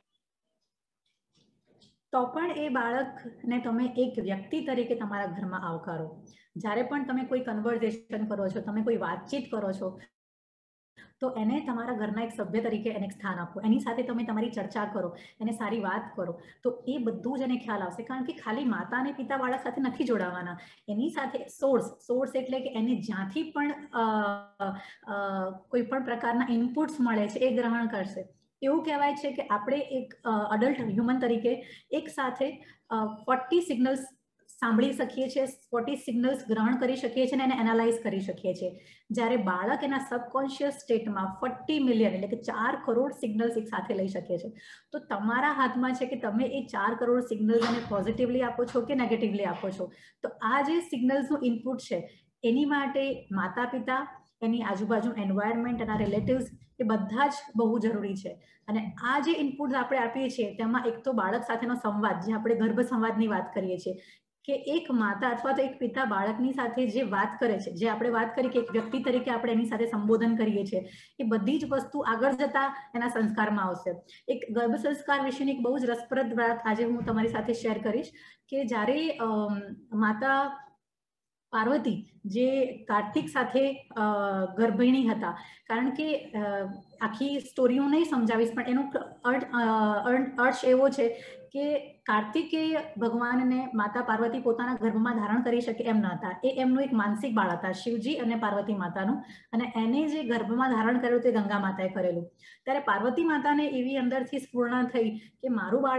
તો પણ એ બાળકને તમે એક વ્યક્તિ તરીકે તમારા ઘરમાં આવકારો. જ્યારે પણ તમે કોઈ કન્વર્ઝેશન કરો છો, તમે કોઈ વાતચીત કરો છો તો એને તમારા ઘરના એક સભ્ય તરીકે એને સ્થાન આપો, એની સાથે તમે તમારી ચર્ચા કરો, એને સારી વાત કરો તો એ બધું જ એને ખ્યાલ આવશે. કારણ કે ખાલી માતા અને પિતા બાળક સાથે નથી જોડાવાના, એની સાથે સોર્સ સોર્સ એટલે કે એને જ્યાંથી પણ કોઈ પણ પ્રકારના ઇનપુટ્સ મળે છે એ ગ્રહણ કરશે. એવું કહેવાય છે કે આપણે એક અડલ્ટ હ્યુમન તરીકે એક સાથે ફોર્ટી સિગ્નલ્સ સાંભળી શકીએ છીએ, ફોર્ટી સિગ્નલ્સ ગ્રહણ કરી શકીએ છીએ અને એને એનાલાઇઝ કરી શકીએ છીએ. જ્યારે બાળક એના સબકોન્શિયસ સ્ટેટમાં ફોર્ટી મિલિયન એટલે કે ચાર કરોડ સિગ્નલ્સ એક સાથે લઈ શકે છે. તો તમારા હાથમાં છે કે તમે એ ચાર કરોડ સિગ્નલ્સ એને પોઝિટિવલી આપો છો કે નેગેટિવલી આપો છો. તો આ જે સિગ્નલ્સનું ઇનપુટ છે એની માટે માતા પિતા, એની આજુબાજુ એન્વાયરમેન્ટ, એના રિલેટિવ્સ એ બધા જ બહુ જરૂરી છે. અને આ જે ઇનપુટ્સ આપણે આપીએ છીએ તેમાં એક તો બાળક સાથેનો સંવાદ, જે આપણે ગર્ભ સંવાદની વાત કરીએ છીએ કે એક માતા અથવા તો એક પિતા બાળકની સાથે જે વાત કરે છે, જે આપણે વાત કરી કે એક વ્યક્તિ તરીકે આપણે એની સાથે સંબોધન કરીએ છીએ, એ બધી જ વસ્તુ આગળ જતા એના સંસ્કારમાં આવશે. એક ગર્ભ સંસ્કાર વિશેની એક બહુ જ રસપ્રદ વાત આજે હું તમારી સાથે શેર કરીશ કે જ્યારે માતા પાર્વતી જે કાર્તિક સાથે ગર્ભિણી હતા, કારણ કે આખી સ્ટોરી હું નહીં સમજાવીશ પણ એનો અર્થ એવો છે કે કાર્તિકે ભગવાનને માતા પાર્વતી પોતાના ગર્ભમાં ધારણ કરી શકે એમ ન હતા. એ એમનું એક માનસિક બાળ હતા, શિવજી અને પાર્વતી માતાનું, અને એને જે ગર્ભમાં ધારણ કરેલું તે ગંગા માતાએ કરેલું. ત્યારે પાર્વતી માતાને એવી અંદરથી સ્ફૂર્ણા થઈ કે મારું બાળક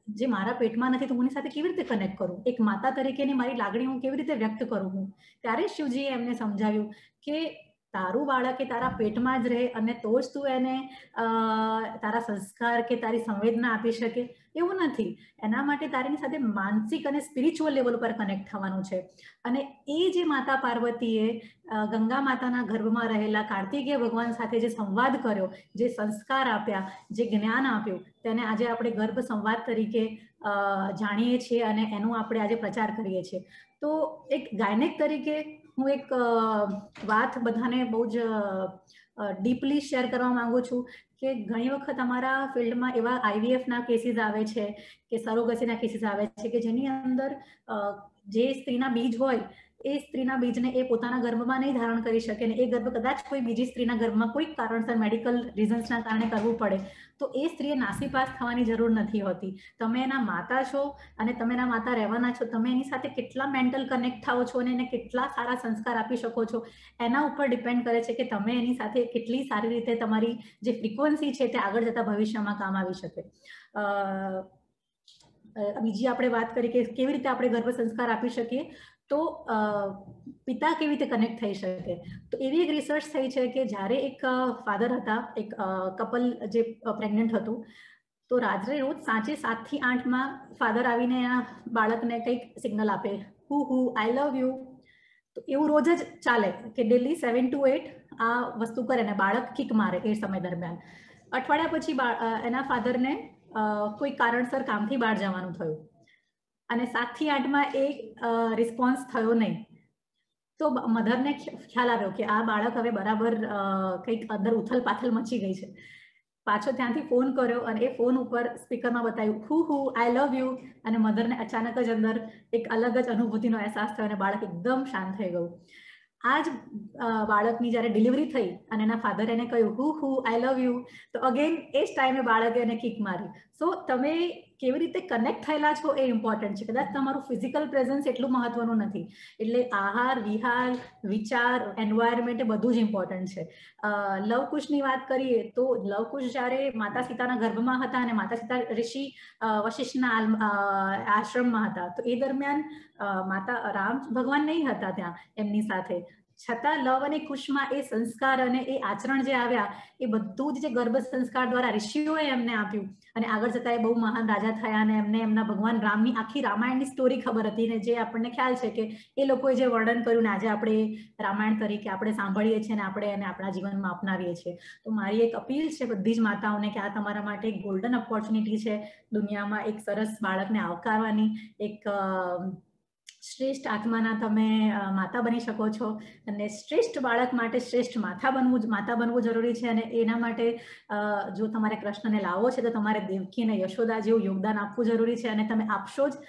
જે મારા પેટમાં નથી તો હું એની સાથે કેવી રીતે કનેક્ટ કરું, એક માતા તરીકેની મારી લાગણી હું કેવી રીતે વ્યક્ત કરું હું. ત્યારે શિવજીએ એમને સમજાવ્યું કે તારું બાળક એ તારા પેટમાં જ રહે અને તો જ તું એને તારા સંસ્કાર કે તારી સંવેદના આપી શકે, એવું નથી. એના માટે તારીની સાથે માનસિક અને સ્પિરિચ્યુઅલ લેવલ પર કનેક્ટ થવાનું છે. અને એ જે માતા પાર્વતીએ ગંગા માતાના ગર્ભમાં રહેલા કાર્તિકેય ભગવાન સાથે જે સંવાદ કર્યો, જે સંસ્કાર આપ્યા, જે જ્ઞાન આપ્યું, તેને આજે આપણે ગર્ભ સંવાદ તરીકે જાણીએ છીએ અને એનો આપણે આજે પ્રચાર કરીએ છીએ. તો એક ગાયનેક તરીકે હું એક વાત બધાને બહુ જ ડીપલી શેર કરવા માંગુ છું કે ઘણી વખત અમારા ફિલ્ડમાં એવા આઈવીએફના કેસીસ આવે છે કે સરોગસીના કેસીસ આવે છે કે જેની અંદર જે સ્ત્રીના બીજ હોય એ સ્ત્રીના બીજને એ પોતાના ગર્ભમાં નહીં ધારણ કરી શકે ને એ ગર્ભ કદાચ કોઈ બીજી સ્ત્રીના ગર્ભમાં કોઈ કારણસર મેડિકલ રીઝન્સના કારણે કરવું પડે તો એ સ્ત્રીએ નાસીપાસ થવાની જરૂર નથી હોતી. તમે એના માતા છો અને તમે એના માતા રહેવાના છો, તમે એની સાથે કેટલા મેન્ટલ કનેક્ટ થાઓ છો અને એને કેટલા સારા સંસ્કાર આપી શકો છો એના ઉપર ડિપેન્ડ કરે છે કે તમે એની સાથે કેટલી સારી રીતે તમારી જે ફ્રીક્વન્સી છે તે આગળ જતા ભવિષ્યમાં કામ આવી શકે. બીજી આપણે વાત કરી કે કેવી રીતે આપણે ગર્ભ સંસ્કાર આપી શકીએ, તો પિતા કેવી રીતે કનેક્ટ થઈ શકે. તો એવી એક રિસર્ચ થઈ છે કે જ્યારે એક ફાધર હતા, એક કપલ જે પ્રેગ્નન્ટ હતું, તો રાત્રે રોજ સાંજે સાત થી આઠ માં ફાધર આવીને આ બાળકને કંઈક સિગ્નલ આપે, હુ હુ આઈ લવ યુ. તો એવું રોજ જ ચાલે કે ડેલી સેવન ટુ એટ આ વસ્તુ કરે ને બાળક કિક મારે એ સમય દરમિયાન. અઠવાડિયા પછી એના ફાધરને કોઈ કારણસર કામથી બહાર જવાનું થયું અને સાત થી આઠ માં એ રિસ્પોન્સ થયો નહીં. તો મધરને ખ્યાલ આવ્યો કે આ બાળક હવે બરાબર કંઈક અંદર ઉથલ પાથલ મચી ગઈ છે. પાછો ત્યાંથી ફોન કર્યો અને એ ફોન ઉપર સ્પીકરમાં બતાવ્યું હુ હુ આઈ લવ યુ, અને મધરને અચાનક જ અંદર એક અલગ જ અનુભૂતિનો અહેસાસ થયો અને બાળક એકદમ શાંત થઈ ગયું. આ જ બાળકની જ્યારે ડિલિવરી થઈ અને એના ફાધર એને કહ્યું હુ હુ આઈ લવ યુ, તો અગેન એ જ ટાઈમે બાળકે એને કિક મારી. સો તમે કેવી રીતે કનેક્ટ થયેલા છો એ ઇમ્પોર્ટન્ટ છે. કદાચ તમારું ફિઝિકલ પ્રેઝન્સ એટલું મહત્વનું નથી. એટલે આહાર, વિહાર, વિચાર, એન્વાયરમેન્ટ એ બધું જ ઇમ્પોર્ટન્ટ છે. લવકુશની વાત કરીએ તો લવકુશ જ્યારે માતા સીતાના ગર્ભમાં હતા અને માતા સીતા ઋષિ વશિષ્ઠના આશ્રમમાં હતા, તો એ દરમિયાન માતા રામ ભગવાન નહીં હતા ત્યાં એમની સાથે, છતાં લવ અને કુશમાં એ સંસ્કાર અને એ આચરણ જે આવ્યા એ બધું જ જે ગર્ભ સંસ્કાર દ્વારા ઋષિઓએ એમને આપ્યું અને આગળ જતા એ બહુ મહાન રાજા થયા અને એમને એમના ભગવાન રામની આખી રામાયણની સ્ટોરી ખબર હતી ને જે આપણને ખ્યાલ છે કે એ લોકોએ જે વર્ણન કર્યું ને આજે આપણે રામાયણ તરીકે આપણે સાંભળીએ છીએ અને આપણે એને આપણા જીવનમાં અપનાવીએ છીએ. તો મારી એક અપીલ છે બધી જ માતાઓને કે આ તમારા માટે એક ગોલ્ડન ઓપોર્ચ્યુનિટી છે દુનિયામાં એક સરસ બાળકને આવકારવાની. એક શ્રેષ્ઠ આત્માના તમે માતા બની શકો છો અને શ્રેષ્ઠ બાળક માટે શ્રેષ્ઠ માતા બનવું માતા બનવું જરૂરી છે. અને એના માટે જો તમારે કૃષ્ણને લાવવો છે તો તમારે દેવકી અને યશોદા જેવું યોગદાન આપવું જરૂરી છે. અને તમે આપશો જ.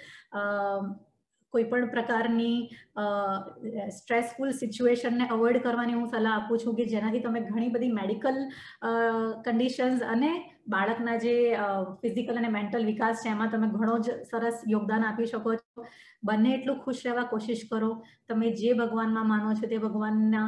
કોઈ પણ પ્રકારની સ્ટ્રેસફુલ સિચ્યુએશનને અવોઇડ કરવાની હું સલાહ આપું છું કે જેનાથી તમે ઘણી બધી મેડિકલ કન્ડિશન્સ અને બાળકના જે ફિઝિકલ અને મેન્ટલ વિકાસ છે એમાં તમે ઘણો જ સરસ યોગદાન આપી શકો છો. બંને એટલું ખુશ રહેવા કોશિશ કરો. તમે જે ભગવાનમાં માનો છો તે ભગવાનના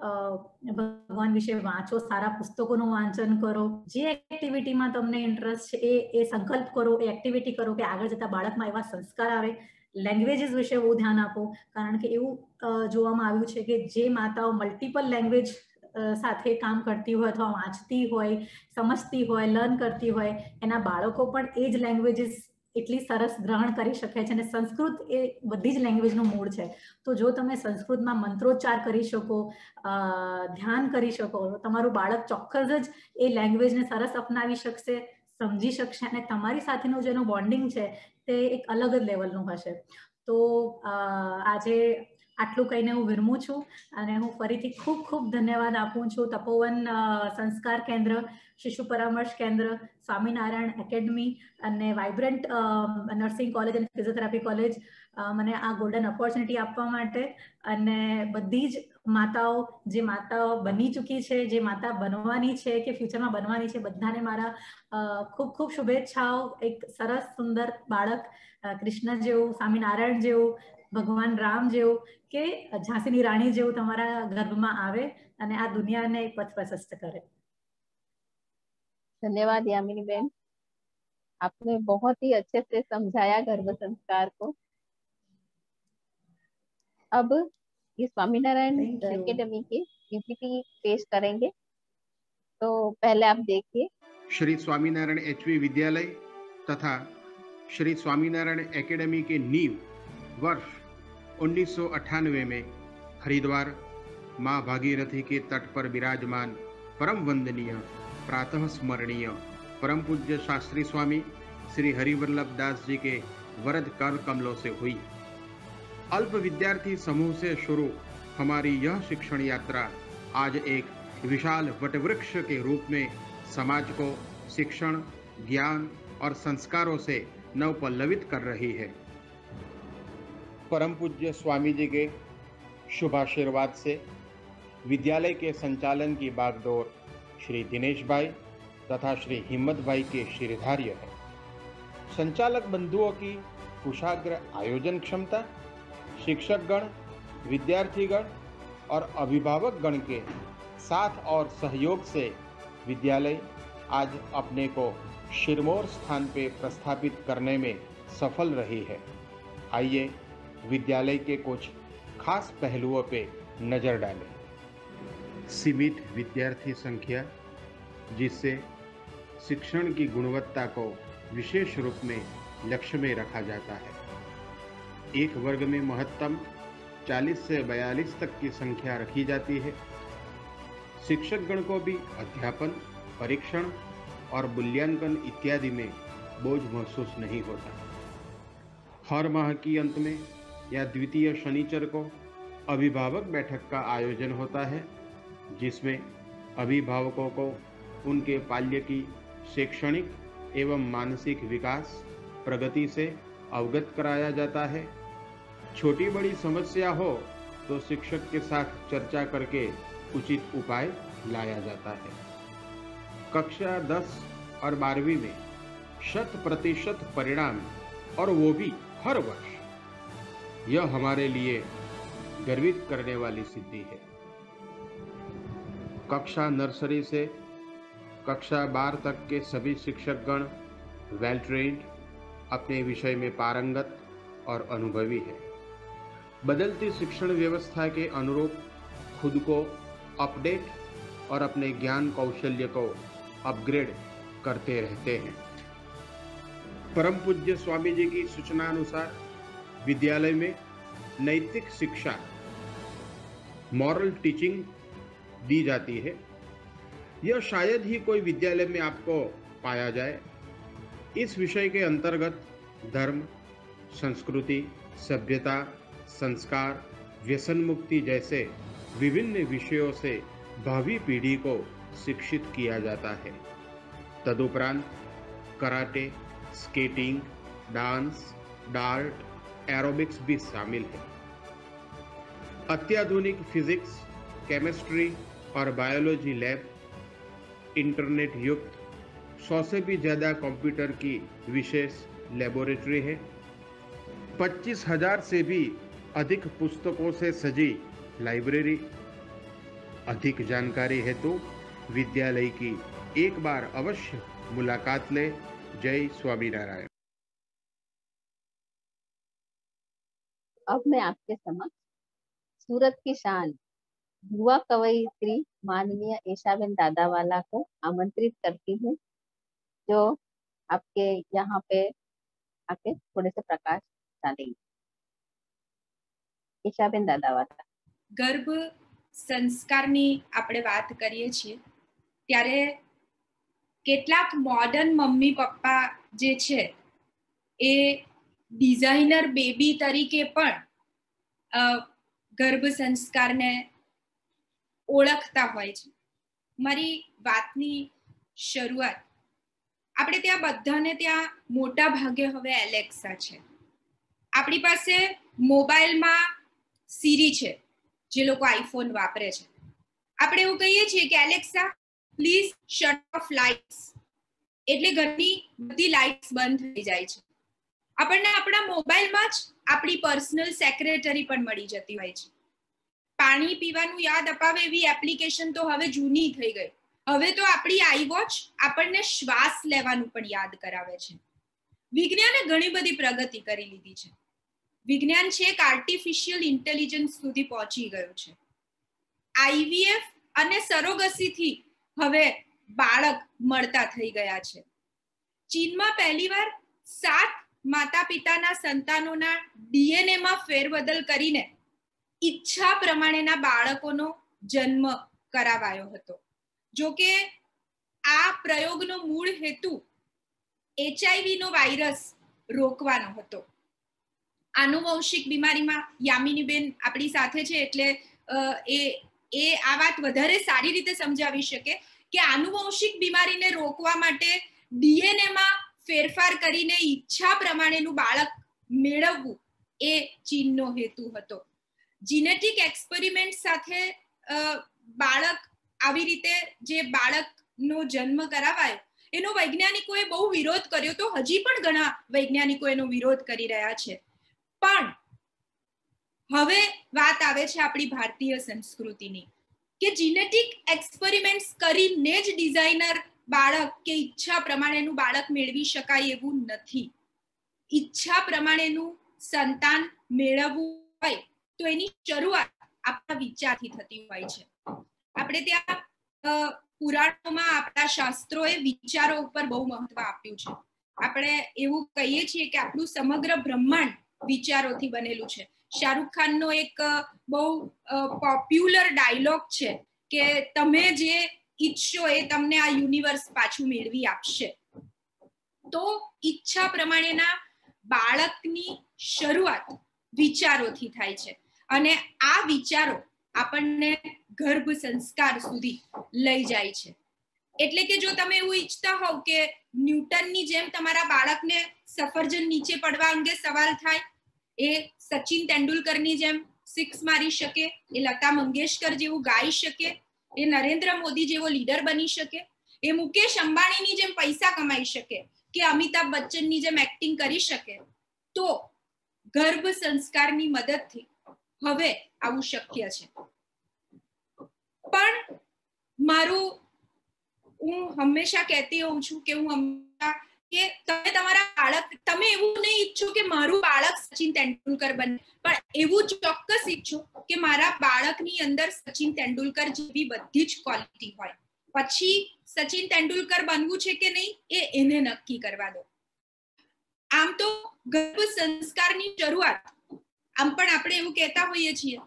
ભગવાન વિશે વાંચો, સારા પુસ્તકોનું વાંચન કરો, જે એક્ટિવિટીમાં તમને ઇન્ટરેસ્ટ છે એ એ સંકલ્પ કરો, એ એક્ટિવિટી કરો કે આગળ જતા બાળકમાં એવા સંસ્કાર આવે. લેંગ્વેજીસ વિશે બહુ ધ્યાન આપો, કારણ કે એવું જોવામાં આવ્યું છે કે જે માતાઓ મલ્ટિપલ લેંગ્વેજ સાથે કામ કરતી હોય અથવા વાંચતી હોય, સમજતી હોય, લર્ન કરતી હોય, એના બાળકો પણ એ જ લેંગ્વેજીસ એટલી સરસ ગ્રહણ કરી શકે છે. અને સંસ્કૃત એ બધી જ લેંગ્વેજનું મૂળ છે. તો જો તમે સંસ્કૃતમાં મંત્રોચ્ચાર કરી શકો, ધ્યાન કરી શકો, તમારું બાળક ચોક્કસ જ એ લેંગ્વેજને સરસ અપનાવી શકશે, સમજી શકશે અને તમારી સાથેનું જેનું બોન્ડિંગ છે તે એક અલગ જ લેવલનું હશે. તો આજે આટલું કહીને હું વિરમું છું અને હું ફરીથી ખૂબ ખૂબ ધન્યવાદ આપું છું તપોવન સંસ્કાર કેન્દ્ર, શિશુ પરામર્શ કેન્દ્ર, સ્વામિનારાયણ એકેડમી અને વાઇબ્રન્ટ નર્સિંગ કોલેજ અને ફિઝિયોથેરાપી કોલેજ મને આ ગોલ્ડન ઓપોર્ચ્યુનિટી આપવા માટે. અને બધી જ માતાઓ જે માતાઓ બની ચૂકી છે, જે માતા બનવાની છે કે ફ્યુચરમાં બનવાની છે, બધાને મારા ખૂબ ખૂબ શુભેચ્છાઓ. એક સરસ સુંદર બાળક કૃષ્ણ જેવું, સ્વામિનારાયણ જેવું, ભગવાન રામ જેવું કે ઝાંસીની રાણી જેવું તમારા ગર્ભમાં આવે અને આ દુનિયાને એક પથ પ્રશસ્ત કરે. ધન્યવાદ યામિની બેન. आपने बहुत ही अच्छे से समझाया गर्भ संस्कार को। अब ये स्वामीनारायण Thank you. एकेडमी के पीपीटी पेश करेंगे, तो पहले आप देखिए। श्री स्वामीनारायण एचवी विद्यालय तथा श्री स्वामीनारायण एकेडमी के नींव वर्ष उन्नीस सौ अट्ठानवे में हरिद्वार माँ भागीरथी के तट पर विराजमान परम वंदनीय प्रातः स्मरणीय परम पूज्य शास्त्री स्वामी श्री हरिवल्लभ दास जी के वरद कर कमलों से हुई। अल्प विद्यार्थी समूह से शुरू हमारी यह शिक्षण यात्रा आज एक विशाल वटवृक्ष के रूप में समाज को शिक्षण, ज्ञान और संस्कारों से नवपल्लवित कर रही है। परम पूज्य स्वामी जी के शुभाशीर्वाद से विद्यालय के संचालन की बागडोर श्री दिनेश भाई तथा श्री हिम्मत भाई के शिरधार्य है। संचालक बंधुओं की कुशाग्र आयोजन क्षमता, शिक्षकगण, विद्यार्थीगण और अभिभावक गण के साथ और सहयोग से विद्यालय आज अपने को शिरमौर स्थान पे प्रस्थापित करने में सफल रही है। आइए विद्यालय के कुछ खास पहलुओं पे नजर डालें। सीमित विद्यार्थी संख्या, जिससे शिक्षण की गुणवत्ता को विशेष रूप में लक्ष्य में रखा जाता है। एक वर्ग में महत्तम चालीस से बयालीस तक की संख्या रखी जाती है। शिक्षकगण को भी अध्यापन, परीक्षण और मूल्यांकन इत्यादि में बोझ महसूस नहीं होता। हर माह की अंत में या द्वितीय शनिचर को अभिभावक बैठक का आयोजन होता है, जिसमें अभिभावकों को उनके बाल्य की शैक्षणिक एवं मानसिक विकास प्रगति से अवगत कराया जाता है। छोटी बड़ी समस्या हो तो शिक्षक के साथ चर्चा करके उचित उपाय लाया जाता है। कक्षा दस और बारहवीं में शत प्रतिशत परिणाम, और वो भी हर वर्ष, यह हमारे लिए गर्वित करने वाली सिद्धि है। कक्षा नर्सरी से कक्षा बारह तक के सभी शिक्षकगण वेल ट्रेन्ड, अपने विषय में पारंगत और अनुभवी है। बदलती शिक्षण व्यवस्था के अनुरूप खुद को अपडेट और अपने ज्ञान कौशल्य को अपग्रेड करते रहते हैं। परम पूज्य स्वामी जी की सूचना अनुसार विद्यालय में नैतिक शिक्षा, मॉरल टीचिंग दी जाती है। यह शायद ही कोई विद्यालय में आपको पाया जाए। इस विषय के अंतर्गत धर्म, संस्कृति, सभ्यता, संस्कार, व्यसन मुक्ति जैसे विभिन्न विषयों से भावी पीढ़ी को शिक्षित किया जाता है। तदुपरांत karate, skating, dance, dart, aerobics भी शामिल है। अत्याधुनिक फिजिक्स, केमिस्ट्री और बायोलॉजी लैब, इंटरनेट युक्त सौ से भी ज्यादा कंप्यूटर की विशेष लेबोरेटरी है। पच्चीस हजार से भी अधिक पुस्तकों से सजी लाइब्रेरी। अधिक जानकारी हेतु विद्यालय की एक बार अवश्य मुलाकात ले। जय स्वामीनारायण। अब मैं आपके समक्ष सूरत की शान युवा कवयित्री माननीय ईशाबेन दादावाला को आमंत्रित करती हूँ, जो आपके यहाँ पे आके थोड़े से प्रकाश डालेंगे। ईशाबेन दादावाला। ગર્ભ સંસ્કારની આપણે વાત કરીએ છીએ ત્યારે કેટલાક મોડર્ન મમ્મી પપ્પા જે છે એ ડિઝાઇનર બેબી તરીકે પણ ગર્ભ સંસ્કારને ઓળખતા હોય છે. મારી વાતની શરૂઆત આપણે ત્યાં બધાને ત્યાં મોટા ભાગે હવે એલેક્સા છે. આપણી પાસે મોબાઈલમાં સીરી છે, જે લોકો આઈફોન વાપરે છે. આપણે એવું કહીએ છીએ કે Alexa please shut off lights, એટલે ઘરની બધી લાઇટ્સ બંધ થઈ જાય છે. આપણને આપણા મોબાઈલમાં જ આપણી પર્સનલ સેક્રેટરી પણ મળી જતી હોય છે. પાણી પીવાનું યાદ અપાવે એવી એપ્લિકેશન તો હવે જૂની થઈ ગઈ. હવે તો આપણી આઈ વોચ આપણને શ્વાસ લેવાનું પણ યાદ કરાવે છે. વિજ્ઞાને ઘણી બધી પ્રગતિ કરી લીધી છે. વિજ્ઞાન છે એક આર્ટિફિશિયલ ઇન્ટેલિજન્સ સુધી પહોંચી ગયું છે. આઈવીએફ અને સરોગસીથી હવે બાળક મળતા થઈ ગયા છે. ચીનમાં પહેલીવાર સાત માતા પિતાના સંતાનોના ડીએનએ માં ફેરબદલ કરીને ઈચ્છા પ્રમાણેના બાળકોનો જન્મ કરાવાયો હતો. જો કે આ પ્રયોગનો મૂળ હેતુ એચઆઈવી નો વાયરસ રોકવાનો હતો. આનુવંશિક બીમારીમાં યામિનીબેન આપણી સાથે છે એટલે એ એ આ વાત વધારે સારી રીતે સમજાવી શકે કે આનુવંશિક બીમારીને રોકવા માટે ડીએનએ માં ફેરફાર કરીને ઈચ્છા પ્રમાણેનું બાળક મેળવવું એ ચીનનો હેતુ હતો. જીનેટિક એક્સપેરિમેન્ટ સાથે બાળક આવી રીતે જે બાળકનો જન્મ કરાવાયો એનો વૈજ્ઞાનિકોએ બહુ વિરોધ કર્યો તો હજી પણ ઘણા વૈજ્ઞાનિકો એનો વિરોધ કરી રહ્યા છે. પણ હવે વાત આવે છે આપણી ભારતીય સંસ્કૃતિની કે જીનેટિક એક્સપેરિમેન્ટ્સ કરીને જ ડિઝાઇનર બાળક કે ઈચ્છા પ્રમાણેનું બાળક મેળવી શકાય એવું નથી. ઈચ્છા પ્રમાણેનું સંતાન મેળવવું હોય તો એની શરૂઆત આપણા વિચારથી થતી હોય છે. આપણે ત્યાં પુરાણોમાં આપણા શાસ્ત્રોએ વિચારો ઉપર બહુ મહત્વ આપ્યું છે. આપણે એવું કહીએ છીએ કે આપણું સમગ્ર બ્રહ્માંડ વિચારોથી બનેલું છે. શાહરુખ ખાનનો એક બહુ પોપ્યુલર ડાયલોગ છે કે તમે જે ઈચ્છો એ તમને આ યુનિવર્સ પાછું મેળવી આપશે. તો ઈચ્છા પ્રમાણેના બાળકની શરૂઆત વિચારોથી થાય છે અને આ વિચારો આપણને ગર્ભ સંસ્કાર સુધી લઈ જાય છે. એટલે કે જો તમે એવું ઈચ્છતા હોવ કે ન્યૂટનની જેમ તમારા બાળકને સફરજન નીચે પડવા અંગે સવાલ થાય, એ સચિન તેંડુલકરની જેમ સિક્સ મારી શકે, એ લતા મંગેશકર જેવું ગાઈ શકે, એ નરેન્દ્ર મોદી જેવો લીડર બની શકે, એ મુકેશ અંબાણીની જેમ પૈસા કમાઈ શકે કે અમિતાભ બચ્ચનની જેમ એક્ટિંગ કરી શકે, તો ગર્ભ સંસ્કારની મદદથી હવે આવું શક્ય છે. પણ મારું હું હંમેશા કહેતી હોઉં છું કે હું હંમેશા કે તમે તમારા બાળક તમે એવું નહીં ઈચ્છો કે મારું બાળક સચિન તેંડુલકર બને, પણ એવું ચોક્કસ ઈચ્છો કે મારા બાળકની અંદર સચિન તેંડુલકર જેવી બધી જ ક્વોલિટી હોય. પછી સચિન તેંડુલકર બનવું છે કે નહીં એ એને નક્કી કરવા દો. આમ તો ગર્ભ સંસ્કારની શરૂઆત આમ પણ આપણે એવું કહેતા હોઈએ છીએ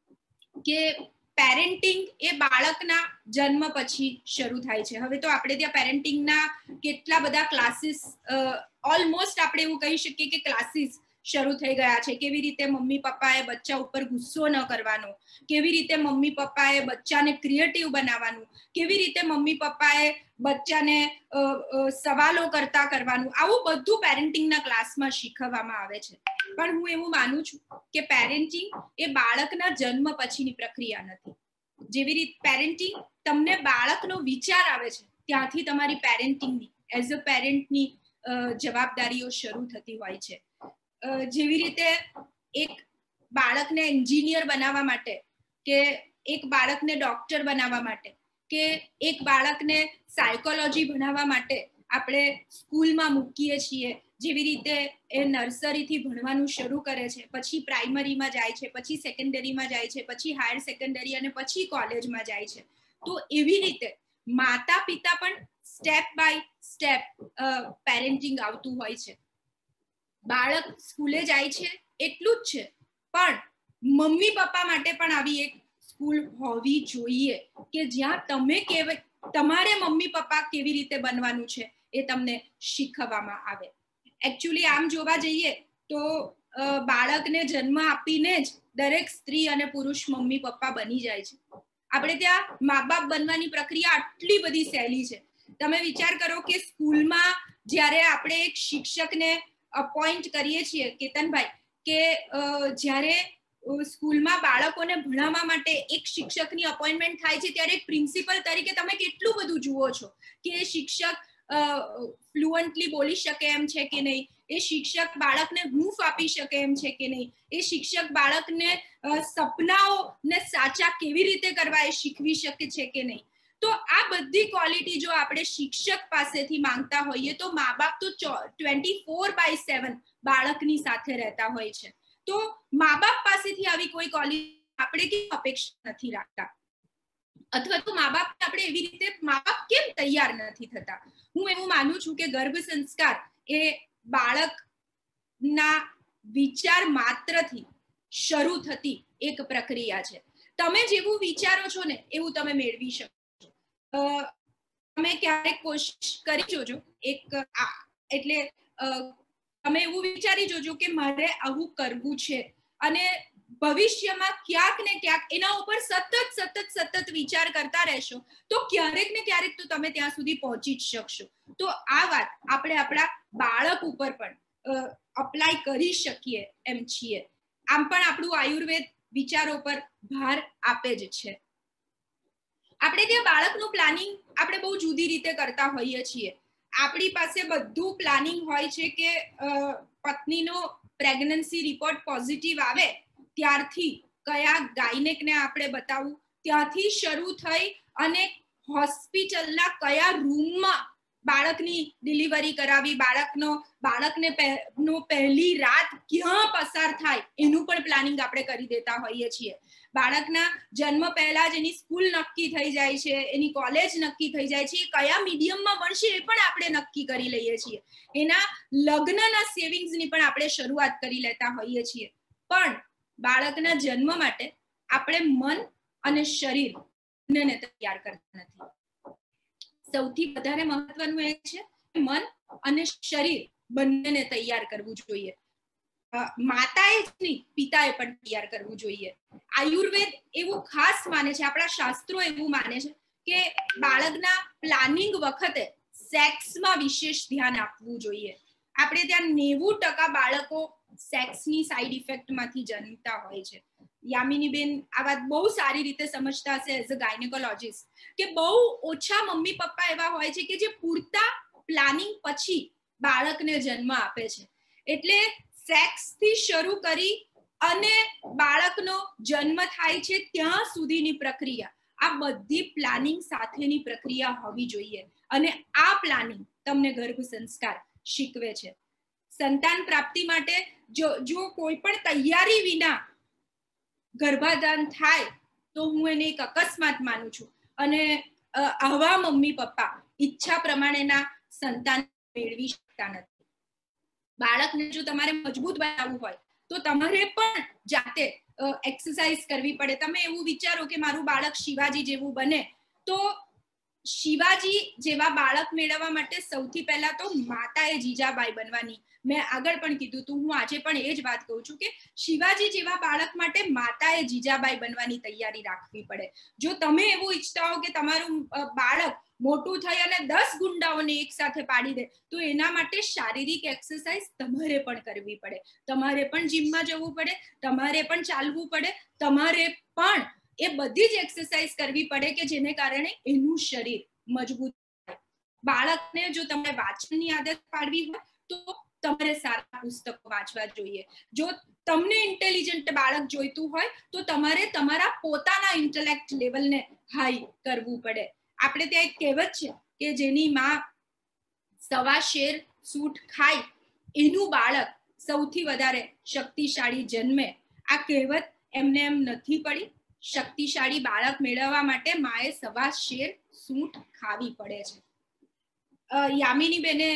કે પેરેન્ટિંગ એ બાળકના જન્મ પછી શરૂ થાય છે. હવે તો આપણે ત્યાં પેરેન્ટિંગના કેટલા બધા ક્લાસીસ ઓલમોસ્ટ આપણે એવું કહી શકીએ કે ક્લાસીસ શરૂ થઈ ગયા છે. કેવી રીતે મમ્મી પપ્પાએ બચ્ચા ઉપર ગુસ્સો ન કરવાનો, કેવી રીતે મમ્મી પપ્પાએ બચ્ચાને ક્રિએટિવ બનાવવાનું, કેવી રીતે મમ્મી પપ્પાએ બચ્ચાને સવાલો કરતા કરવાનું, આવું બધું પેરેન્ટિંગના ક્લાસમાં શીખવવામાં આવે છે. પણ હું એવું માનું છું કે પેરેન્ટિંગ એ બાળકના જન્મ પછીની પ્રક્રિયા નથી. જેવી રીતે પેરેન્ટિંગ તમને બાળકનો વિચાર આવે છે ત્યાંથી તમારી પેરેન્ટિંગની એઝ અ પેરેન્ટની જવાબદારીઓ શરૂ થતી હોય છે. જેવી રીતે એક બાળકને એન્જિનિયર બનાવવા માટે કે એક બાળકને ડોક્ટર બનાવવા માટે કે એક બાળકને સાયકોલોજી ભણાવવા માટે આપણે સ્કૂલમાં મૂકીએ છીએ, જેવી રીતે એ નર્સરીથી ભણવાનું શરૂ કરે છે, પછી પ્રાઇમરીમાં જાય છે, પછી સેકન્ડરીમાં જાય છે, પછી હાયર સેકન્ડરી અને પછી કોલેજમાં જાય છે. તો એવી રીતે માતા પિતા પણ સ્ટેપ બાય સ્ટેપ પેરેન્ટિંગ આવતું હોય છે. બાળક સ્કૂલે જાય છે એટલું જ છે, પણ મમ્મી પપ્પા માટે પણ આવી એક સ્કૂલ હોવી જોઈએ કે જ્યાં તમે કેવી તમારે મમ્મી પપ્પા કેવી રીતે બનવાનું છે એ તમને શીખવવામાં આવે. એકચ્યુઅલી આમ જોવા જઈએ તો બાળકને જન્મ આપીને જ દરેક સ્ત્રી અને પુરુષ મમ્મી પપ્પા બની જાય છે. આપણે ત્યાં મા બાપ બનવાની પ્રક્રિયા આટલી બધી સહેલી છે. તમે વિચાર કરો કે સ્કૂલમાં જ્યારે આપણે એક શિક્ષકને અપોઇન્ટ કરીએ છીએ કેતનભાઈ, કે જ્યારે સ્કૂલમાં બાળકોને ભણાવવા માટે એક શિક્ષકની અપોઇન્ટમેન્ટ થાય છે ત્યારે એક પ્રિન્સિપલ તરીકે તમે કેટલું બધું જુઓ છો કે એ શિક્ષક ફ્લુઅન્ટલી બોલી શકે એમ છે કે નહીં, એ શિક્ષક બાળકને હૂંફ આપી શકે એમ છે કે નહીં, એ શિક્ષક બાળકને સપનાઓને સાચા કેવી રીતે કરવા એ શીખવી શકે છે કે નહીં. તો આ બધી ક્વોલિટી જો આપણે શિક્ષક પાસેથી માંગતા હોઈએ તો મા બાપ તો ટ્વેન્ટી ફોર બાય સેવન બાળકની સાથે રહેતા હોય છે. તો મા બાપ પાસેથી આવી કોઈ ક્વોલિટી આપણે કેમ અપેક્ષા નથી રાખતા, અથવા તો મા બાપ આપણે એવી રીતે મા બાપ કેમ તૈયાર નથી થતા? હું એવું માનું છું કે ગર્ભ સંસ્કાર એ બાળકના વિચાર માત્રથી શરૂ થતી એક પ્રક્રિયા છે. તમે જેવું વિચારો છો ને એવું તમે મેળવી શકો. તમે ક્યારેક કોશિશ કરી જોજો, એક એટલે તમે એવું વિચારી જોજો કે મારે આવું કરવું છે, અને ભવિષ્યમાં ક્યાંક ને ક્યાંક એના ઉપર સતત સતત સતત વિચાર કરતા રહેશો તો ક્યારેક ને ક્યારેક તો તમે ત્યાં સુધી પહોંચી જ શકશો. તો આ વાત આપણે આપણા બાળક ઉપર પણ અપ્લાય કરી શકીએ એમ છીએ. આમ પણ આપણું આયુર્વેદ વિચારો પર ભાર આપે જ છે. આપણે ત્યાં બાળકનું પ્લાનિંગ આપણે બહુ જુદી રીતે કરતા હોઈએ છીએ. આપણી પાસે બધું પ્લાનિંગ હોય છે કે પત્નીનો પ્રેગ્નન્સી રિપોર્ટ પોઝિટિવ આવે ત્યારથી કયા ગાયનેકને આપણે બતાવવું, ત્યાંથી શરૂ થઈ અને હોસ્પિટલના કયા રૂમમાં બાળકની ડિલિવરી કરાવી, બાળકનો બાળકને નો પહેલી રાત ક્યાં પસાર થાય એનું પણ પ્લાનિંગ આપણે કરી દેતા હોઈએ છીએ. બાળકના જન્મ પહેલા જ એની સ્કૂલ નક્કી થઈ જાય છે, એની કોલેજ નક્કી થઈ જાય છે, કયા મીડિયમમાં ભણશે એ પણ આપણે નક્કી કરી લઈએ છીએ. એના લગ્નના સેવિંગ્સની પણ આપણે શરૂઆત કરી લેતા હોઈએ છીએ. પણ બાળકના જન્મ માટે આપણે મન અને શરીર બંનેને તૈયાર કરતા નથી. સૌથી વધારે મહત્વનું એ છે કે મન અને શરીર બંનેને તૈયાર કરવું જોઈએ. માતાએ જ નહીં, પિતાએ પણ તૈયાર કરવું જોઈએ. આયુર્વેદ એવું ખાસ માને છે, આપણા શાસ્ત્રો એવું માને છે કે બાળકના પ્લાનિંગ વખતે સેક્સમાં વિશેષ ધ્યાન આપવું જોઈએ. આપણે ત્યાં નેવું ટકા બાળકો સેક્સની સાઈડ ઇફેક્ટમાંથી જન્મતા હોય છે. યામિનીબેન આ વાત બહુ સારી રીતે સમજતા હશે એઝ અ ગાયનેકોલોજીસ્ટ, કે બહુ ઓછા મમ્મી પપ્પા એવા હોય છે કે જે પૂરતા પ્લાનિંગ પછી બાળકને જન્મ આપે છે. એટલે સેક્સથી શરૂ કરી અને બાળકનો જન્મ થાય છે ત્યાં સુધીની પ્રક્રિયા, આ બધી પ્લાનિંગ સાથેની પ્રક્રિયા હોવી જોઈએ. અને આ પ્લાનિંગ તમને ગર્ભ સંસ્કાર શીખવે છે. સંતાન પ્રાપ્તિ માટે જો જો કોઈ પણ તૈયારી વિના ગર્ભાધાન થાય તો હું એને એક અકસ્માત માનું છું. અને આવા મમ્મી પપ્પા ઈચ્છા પ્રમાણેના સંતાન મેળવી શકતા નથી. બાળકને જો તમારે મજબૂત બનાવવું હોય તો તમારે પણ જાતે એક્સરસાઇઝ કરવી પડે. તમે એવું વિચારો કે મારું બાળક શિવાજી જેવું બને, તો શિવાજી જેવા બાળક મેળવવા માટે સૌથી પહેલા તો માતાએ જીજાબાઈ બનવાની. મેં આગળ પણ કીધું તું, હું આજે પણ એ જ વાત કહું છું કે શિવાજી જેવા બાળક માટે માતાએ જીજાબાઈ બનવાની તૈયારી રાખવી પડે. જો તમે એવું ઈચ્છતા હો કે તમારું બાળક મોટું થઈ અને દસ ગુંડાઓને એક સાથે પાડી દે, તો એના માટે શારીરિક એક્સરસાઇઝ તમારે પણ કરવી પડે. તમારે પણ જીમમાં જવું પડે, તમારે પણ ચાલવું પડે, તમારે પણ એ બધી જ એક્સરસાઇઝ કરવી પડે કે જેને કારણે એનું શરીર મજબૂત થાય. બાળકને જો તમે વાંચનની આદત પાડવી હોય તો તમારે સારા પુસ્તકો વાંચવા જોઈએ. જો તમને ઇન્ટેલિજન્ટ બાળક જોઈતું હોય તો તમારે તમારા પોતાના ઇન્ટેલેક્ટ લેવલને હાઈ કરવું પડે. આપણે ત્યાં એક કહેવત છે કે જેની માં સવા શેર સૂટ ખાય એનું બાળક સૌથી વધારે શક્તિશાળી જન્મે. આ કહેવત એમને એમ નથી પડી. શક્તિશાળી બાળક મેળવવા માટે માએ સવા શેર સૂટ ખાવી પડે છે. યામિની બેને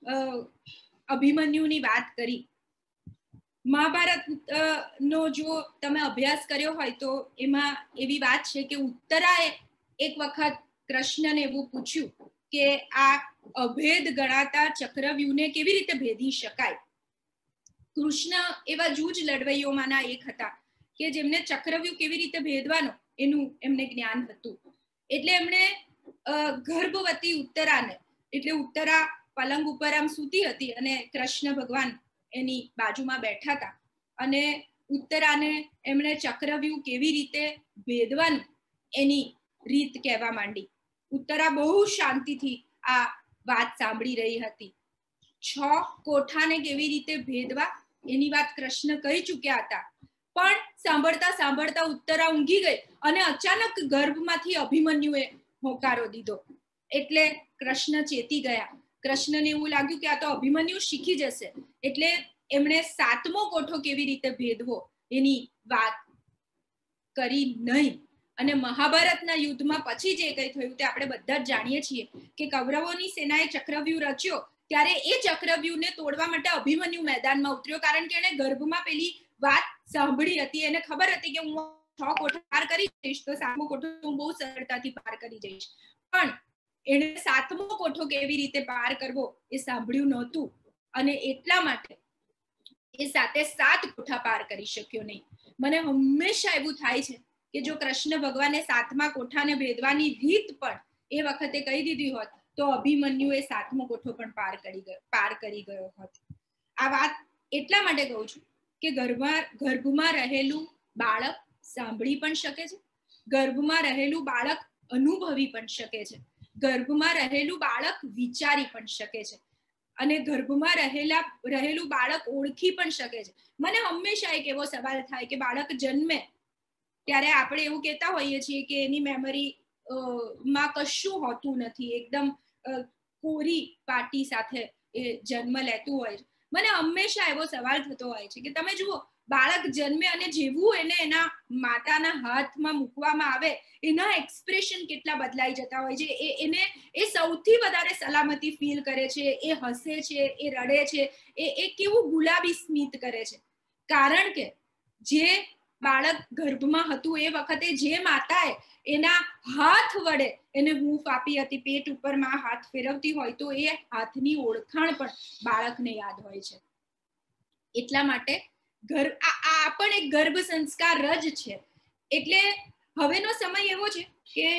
અભિમન્યુની વાત કરી. મહાભારત નો જો તમે અભ્યાસ કર્યો હોય તો એમાં એવી વાત છે કે ઉત્તરાએ એક વખત કૃષ્ણને એવું પૂછ્યું કે આ અભેદ ગણાતા ચક્રવ્યૂહને કેવી રીતે ભેદી શકાય. કૃષ્ણ એવા જૂજ લડવૈયોમાંના એક હતા કે જેમને ચક્રવ્યૂહ કેવી રીતે ભેદવાનો એનું એમને જ્ઞાન હતું. એટલે એમણે ગર્ભવતી ઉત્તરાને, એટલે ઉત્તરા પલંગ ઉપર આમ સૂતી હતી અને કૃષ્ણ ભગવાન એની બાજુમાં બેઠા હતા, અને ઉત્તરાને એમણે ચક્રવ્યૂહ કેવી રીતે ભેદવાનું એની રીત કહેવા માંડી. ઉત્તરા બહુ શાંતિથી આ વાત સાંભળી રહી હતી. છ કોઠાને કેવી રીતે ભેદવા એની વાત કૃષ્ણ કહી ચૂક્યા હતા, પણ સાંભળતા સાંભળતા ઉત્તરા ઊંઘી ગઈ અને અચાનક ગર્ભમાંથી અભિમન્યુએ હોકારો દીધો એટલે કૃષ્ણ ચેતી ગયા. કૃષ્ણને એવું લાગ્યું કે આ તો અભિમન્યુ શીખી જશે, એટલે એમણે સાતમો કોઠો કેવી રીતે ભેદવો એની વાત કરી નહીં. અને મહાભારતના યુદ્ધમાં પછી જે કંઈ થયું તે આપણે બધા જ જાણીએ છીએ કે કૌરવોની સેનાએ ચક્રવ્યૂહ રચ્યો ત્યારે એ ચક્રવ્યૂહને તોડવા માટે અભિમન્યુ મેદાનમાં ઉતર્યો, કારણ કે એને ગર્ભમાં પેલી વાત સાંભળી હતી. એને ખબર હતી કે હું છ કોઠો પાર કરી જઈશ તો સાતમો કોઠો હું બહુ સરળતાથી પાર કરી જઈશ, પણ એને સાતમો કોઠો કેવી રીતે પાર કરવો એ સાંભળ્યું નહોતું અને એટલા માટે એ સાતે સાત કોઠા પાર કરી શક્યો નહીં. મને હંમેશા એવું થાય છે કે જો કૃષ્ણ ભગવાને સાતમા કોઠાને ભેદવાની રીત પણ એ વખતે કહી દીધી હોત તો અભિમન્યુ એ સાતમો કોઠો પણ પાર કરી ગયો પાર કરી ગયો હોત. આ વાત એટલા માટે કહું છું કે ગર્ભમાં ગર્ભમાં રહેલું બાળક સાંભળી પણ શકે છે, ગર્ભમાં રહેલું બાળક અનુભવી પણ શકે છે, ગર્ભમાં રહેલું બાળક વિચારી પણ શકે છે અને ગર્ભમાં રહેલા રહેલું બાળક ઓળખી પણ શકે છે. મને હંમેશા એક એવો સવાલ થાય કે બાળક જન્મે ત્યારે આપણે એવું કહેતા હોઈએ છીએ કે એની મેમરી માં કશું હોતું નથી, એકદમ કોરી પાટી સાથે એ જન્મ લેતું હોય. મને હંમેશા એવો સવાલ થતો હોય છે કે તમે જુઓ બાળક જન્મે અને જેવું એને એના માતાના હાથમાં મૂકવામાં આવે એના એક્સપ્રેશન કેટલા બદલાઈ જતા હોય છે. એ એને એ સૌથી વધારે સલામતી ફીલ કરે છે, એ હસે છે, એ રડે છે, એ એ કેવું ગુલાબી સ્મિત કરે છે, કારણ કે જે બાળક ગર્ભમાં હતું એ વખતે જે માતાએ એના હાથ વડે એને હૂંફ આપી હતી, પેટ ઉપર માં હાથ ફેરવતી હોય તો એ હાથની ઓળખાણ પણ બાળકને યાદ હોય છે. એટલા માટે ગર્ભ આ પણ એક ગર્ભ સંસ્કાર જ છે. એટલે હવેનો સમય એવો છે કે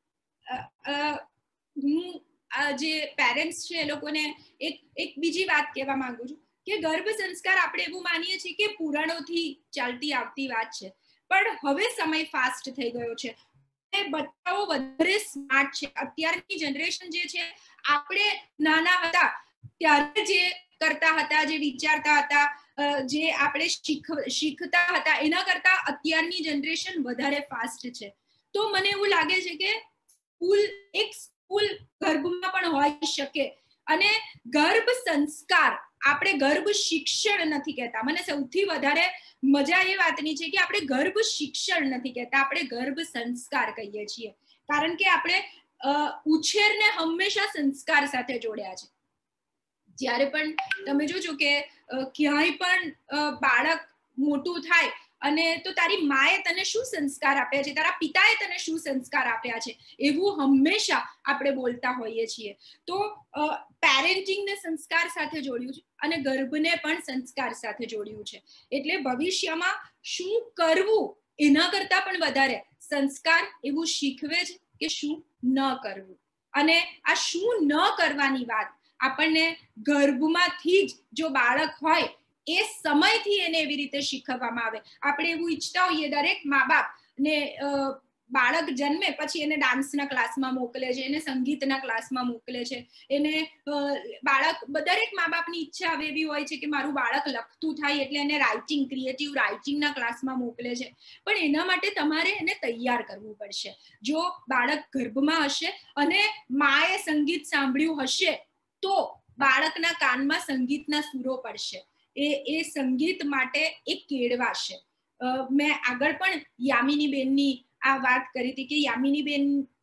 હું આ જે પેરેન્ટ્સ છે એ લોકોને એક એક બીજી વાત કહેવા માંગુ છું કે ગર્ભ સંસ્કાર આપણે એવું માનીએ છીએ કે પુરાણોથી ચાલતી આવતી વાત છે, પણ હવે સમય ફાસ્ટ થઈ ગયો છે. બચ્ચાઓ વધારે સ્માર્ટ છે. અત્યારની જનરેશન જે છે, આપણે નાના હતા ત્યારે જે કરતા હતા, જે વિચારતા હતા, જે આપણે શીખતા હતા એના કરતા અત્યારની જનરેશન વધારે ફાસ્ટ છે. તો મને એવું લાગે છે કે સ્કૂલ એક સ્કૂલ ગર્ભમાં પણ હોઈ શકે અને ગર્ભ સંસ્કાર આપણે ગર્ભ શિક્ષણ નથી કહેતા. મને સૌથી વધારે મજા એ વાતની છે કે આપણે ગર્ભ શિક્ષણ નથી કહેતા, આપણે ગર્ભ સંસ્કાર કહીએ છીએ, કારણ કે આપણે ઉછેરને હંમેશા સંસ્કાર સાથે જોડ્યા છે. જ્યારે પણ તમે જોજો કે ક્યાંય પણ બાળક મોટું થાય અને તો તારી માએ તને શું સંસ્કાર આપ્યા છે, તારા પિતાએ તને શું સંસ્કાર આપ્યા છે, એવું હંમેશા આપણે બોલતા હોઈએ છીએ. તો પેરેન્ટિંગને સંસ્કાર સાથે જોડ્યું છે અને ગર્ભને પણ સંસ્કાર સાથે જોડ્યું છે. એટલે ભવિષ્યમાં શું કરવું એના કરતા પણ વધારે સંસ્કાર એવું શીખવે છે કે શું ન કરવું. અને આ શું ન કરવાની વાત આપણને ગર્ભમાંથી જ જો બાળક હોય એ સમયથી એને એવી રીતે શીખવવામાં આવે. આપણે એવું ઈચ્છતા હોઈએ દરેક મા બાપ ને બાળક જન્મે પછી એને ડાન્સના ક્લાસમાં મોકલે છે, એને સંગીતના ક્લાસમાં મોકલે છે, એને બાળક દરેક મા બાપની ઈચ્છા હવે એવી હોય છે કે મારું બાળક લખતું થાય એટલે એને રાઇટિંગ ક્રિએટિવ રાઇટિંગના ક્લાસમાં મોકલે છે. પણ એના માટે તમારે એને તૈયાર કરવું પડશે. જો બાળક ગર્ભમાં હશે અને માએ સંગીત સાંભળ્યું હશે તો બાળકના કાનમાં સંગીતના સૂરો પડશે, એ એ સંગીત માટે એ કેળવાશે. મેં આગળ પણ યામિની બેનની આ વાત કરી હતી કે યામિની બેન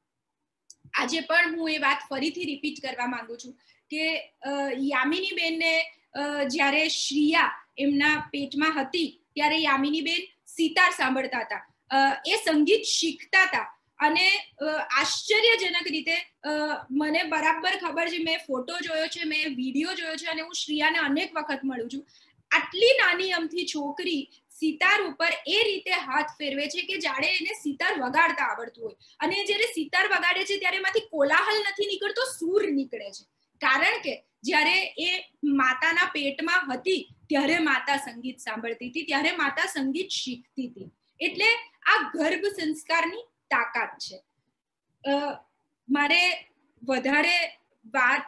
આજે પણ હું એ વાત ફરીથી રિપીટ કરવા માંગુ છું કે યામિની બેનને જ્યારે શ્રીયા એમના પેટમાં હતી ત્યારે યામિની બેન સિતાર સાંભળતા હતા, એ સંગીત શીખતા હતા અને આશ્ચર્યજનક રીતે મને બરાબર ખબર છે, મેં ફોટો જોયો છે, મેં વિડીયો જોયો છે અને હું શ્રીયાને અનેક વખત મળું છું. આટલી નાની અમથી છોકરી સિતાર ઉપર એ રીતે હાથ ફેરવે છે કે જાણે એને સિતાર વગાડતા આવડતું હોય અને જ્યારે સિતાર વગાડે છે ત્યારે એમાંથી કોલાહલ નથી નીકળતો, સૂર નીકળે છે. કારણ કે જ્યારે એ માતાના પેટમાં હતી ત્યારે માતા સંગીત સાંભળતી હતી, ત્યારે માતા સંગીત શીખતી હતી. એટલે આ ગર્ભ સંસ્કારની તાકાત છે. મારે વધારે વાત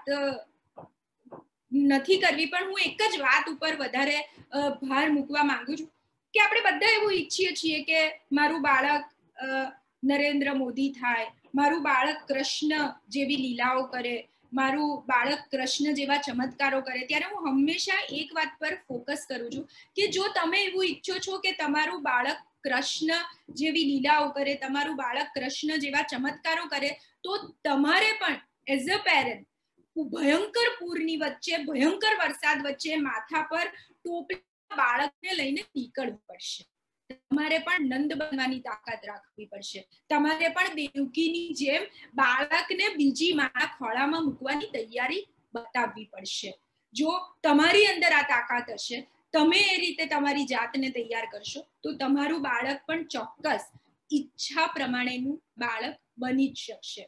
નથી કરવી, પણ હું એક જ વાત ઉપર વધારે ભાર મૂકવા માંગુ છું કે આપણે બધા એવું ઈચ્છીએ છીએ કે મારું બાળક નરેન્દ્ર મોદી થાય, મારું બાળક કૃષ્ણ જેવી લીલાઓ કરે, મારું બાળક કૃષ્ણ જેવા ચમત્કારો કરે, ત્યારે હું હંમેશા એક વાત પર ફોકસ કરું છું કે જો તમે એવું ઈચ્છો છો કે તમારું બાળક કૃષ્ણ જેવી લીલાઓ કરે, તમારું બાળક કૃષ્ણ જેવા ચમત્કારો કરે, તો તમારે પણ એઝ અ પેરેન્ટ ભયંકર પૂરની વચ્ચે, ભયંકર વરસાદ વચ્ચે માથા પર ટોપી બાળકને લઈને નીકળવું પડશે. તમારે પણ નંદ બનવાની તાકાત રાખવી પડશે. તમારે પણ દેવકીની જેમ બાળકને બીજી માના ખોળામાં મૂકવાની તૈયારી બતાવવી પડશે. જો તમારી અંદર આ તાકાત હશે, તમે એ રીતે તમારી જાતને તૈયાર કરશો, તો તમારું બાળક પણ ચોક્કસ ઈચ્છા પ્રમાણેનું બાળક બની જ શકશે.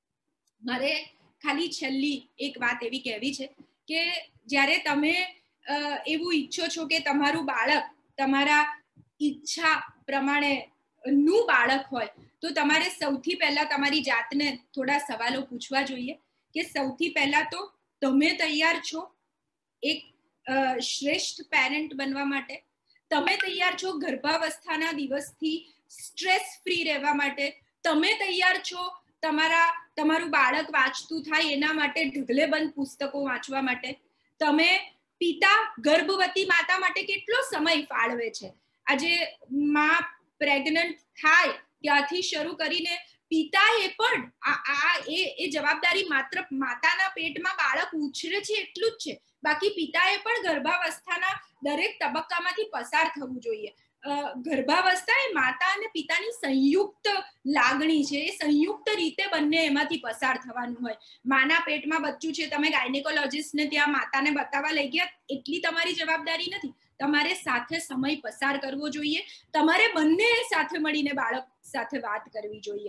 મારે ખાલી છેલ્લી એક વાત એવી કહેવી છે કે જ્યારે તમે એવું ઈચ્છો છો કે તમારું બાળક તમારા ઈચ્છા પ્રમાણે નું બાળક હોય, તો તમારે સૌથી પહેલા તમારી જાતને થોડા સવાલો પૂછવા જોઈએ કે સૌથી પહેલા તો તમે તૈયાર છો એક શ્રેષ્ઠ પેરેન્ટ બનવા માટે? તમે તૈયાર છો ગર્ભાવસ્થાના દિવસથી સ્ટ્રેસ ફ્રી રહેવા માટે? તમે તૈયાર છો તમારા તમારું બાળક વાંચતું થાય એના માટે ઢગલે બંધ પુસ્તકો વાંચવા માટે? તમે પિતા ગર્ભવતી માતા માટે કેટલો સમય ફાળવે છે? આજે માં પ્રેગ્નન્ટ થાય ત્યાંથી શરૂ કરીને પિતાએ પણ આ એ એ જવાબદારી માત્ર માતાના પેટમાં બાળક ઉછરે છે એટલું જ છે. બાકી પિતાએ પણ ગર્ભાવસ્થાના દરેક તબક્કામાંથી પસાર થવું જોઈએ. ગર્ભાવસ્થા એ માતા અને પિતાની સંયુક્ત લાગણી છે. એ સંયુક્ત રીતે બંને એમાંથી પસાર થવાનું હોય. માના પેટમાં બચ્ચું છે, તમે ગાયનેકોલોજીસ્ટને ત્યાં માતાને બતાવવા લઈ ગયા, એટલી તમારી જવાબદારી નથી. તમારે સાથે સમય પસાર કરવો જોઈએ. તમારે બંને સાથે મળીને બાળક સાથે વાત કરવી જોઈએ.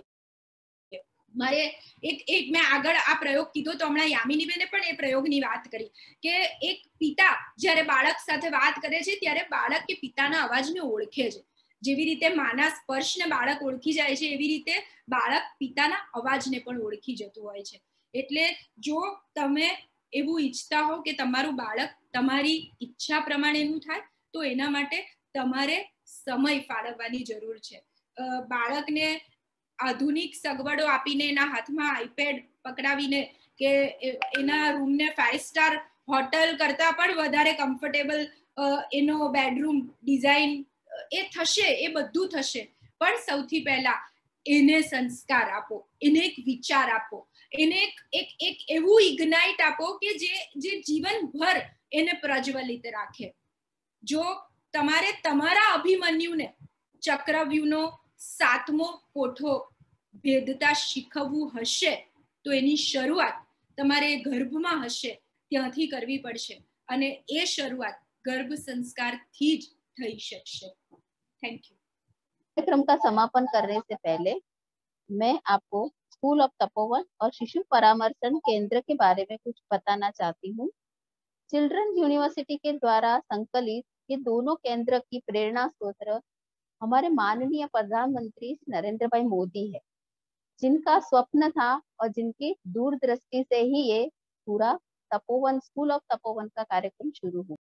મારે એક એક મેં આગળ આ પ્રયોગ કીધો તો હમણાં યામિનીબેને પણ એ પ્રયોગની વાત કરી કે એક પિતા જ્યારે બાળક સાથે વાત કરે છે ત્યારે બાળક કે પિતાના અવાજને ઓળખે છે. જેવી રીતે માના સ્પર્શને બાળક ઓળખી જાય છે, એવી રીતે બાળક પિતાના અવાજને પણ ઓળખી જતું હોય છે. એટલે જો તમે એવું ઈચ્છતા હો કે તમારું બાળક તમારી ઈચ્છા પ્રમાણેનું થાય, તો એના માટે તમારે સમય ફાળવવાની જરૂર છે. બાળકને આધુનિક સગવડો આપીને, એના હાથમાં આઈપેડ પકડાવીને કે એના રૂમને ફાઈવ સ્ટાર હોટલ કરતા પણ વધારે કમ્ફર્ટેબલ એનો બેડરૂમ ડિઝાઇન એ થશે, એ બધું થશે. પણ સૌથી પહેલા એને સંસ્કાર આપો, એને એક વિચાર આપો, એને એક એક એક એવું ઇગ્નાઇટ આપો કે જે જે જીવનભર એને પ્રજ્વલિત રાખે. જો તમારે તમારા અભિમન્યુને ચક્રવ્યૂહનો સાતમો કોઠો ભેદતા શીખવવું હશે, તો એની શરૂઆત તમારે ગર્ભમાં હશે ત્યાંથી કરવી પડશે. અને એ શરૂઆત गर्भ संस्कार थी થઈ શકશે. Thank you. कार्यक्रम का समापन करने से पहले मैं आपको स्कूल ऑफ तपोवन और शिशु परामर्शन केंद्र के बारे में कुछ बताना चाहती हूँ. चिल्ड्रन यूनिवर्सिटी के द्वारा संकलित ये दोनों केंद्र की प्रेरणा स्रोत हमारे माननीय प्रधानमंत्री नरेंद्र भाई मोदी है, जिनका स्वप्न था और जिनकी दूरदृष्टि से ही ये पूरा तपोवन स्कूल ऑफ तपोवन का कार्यक्रम शुरू हुआ.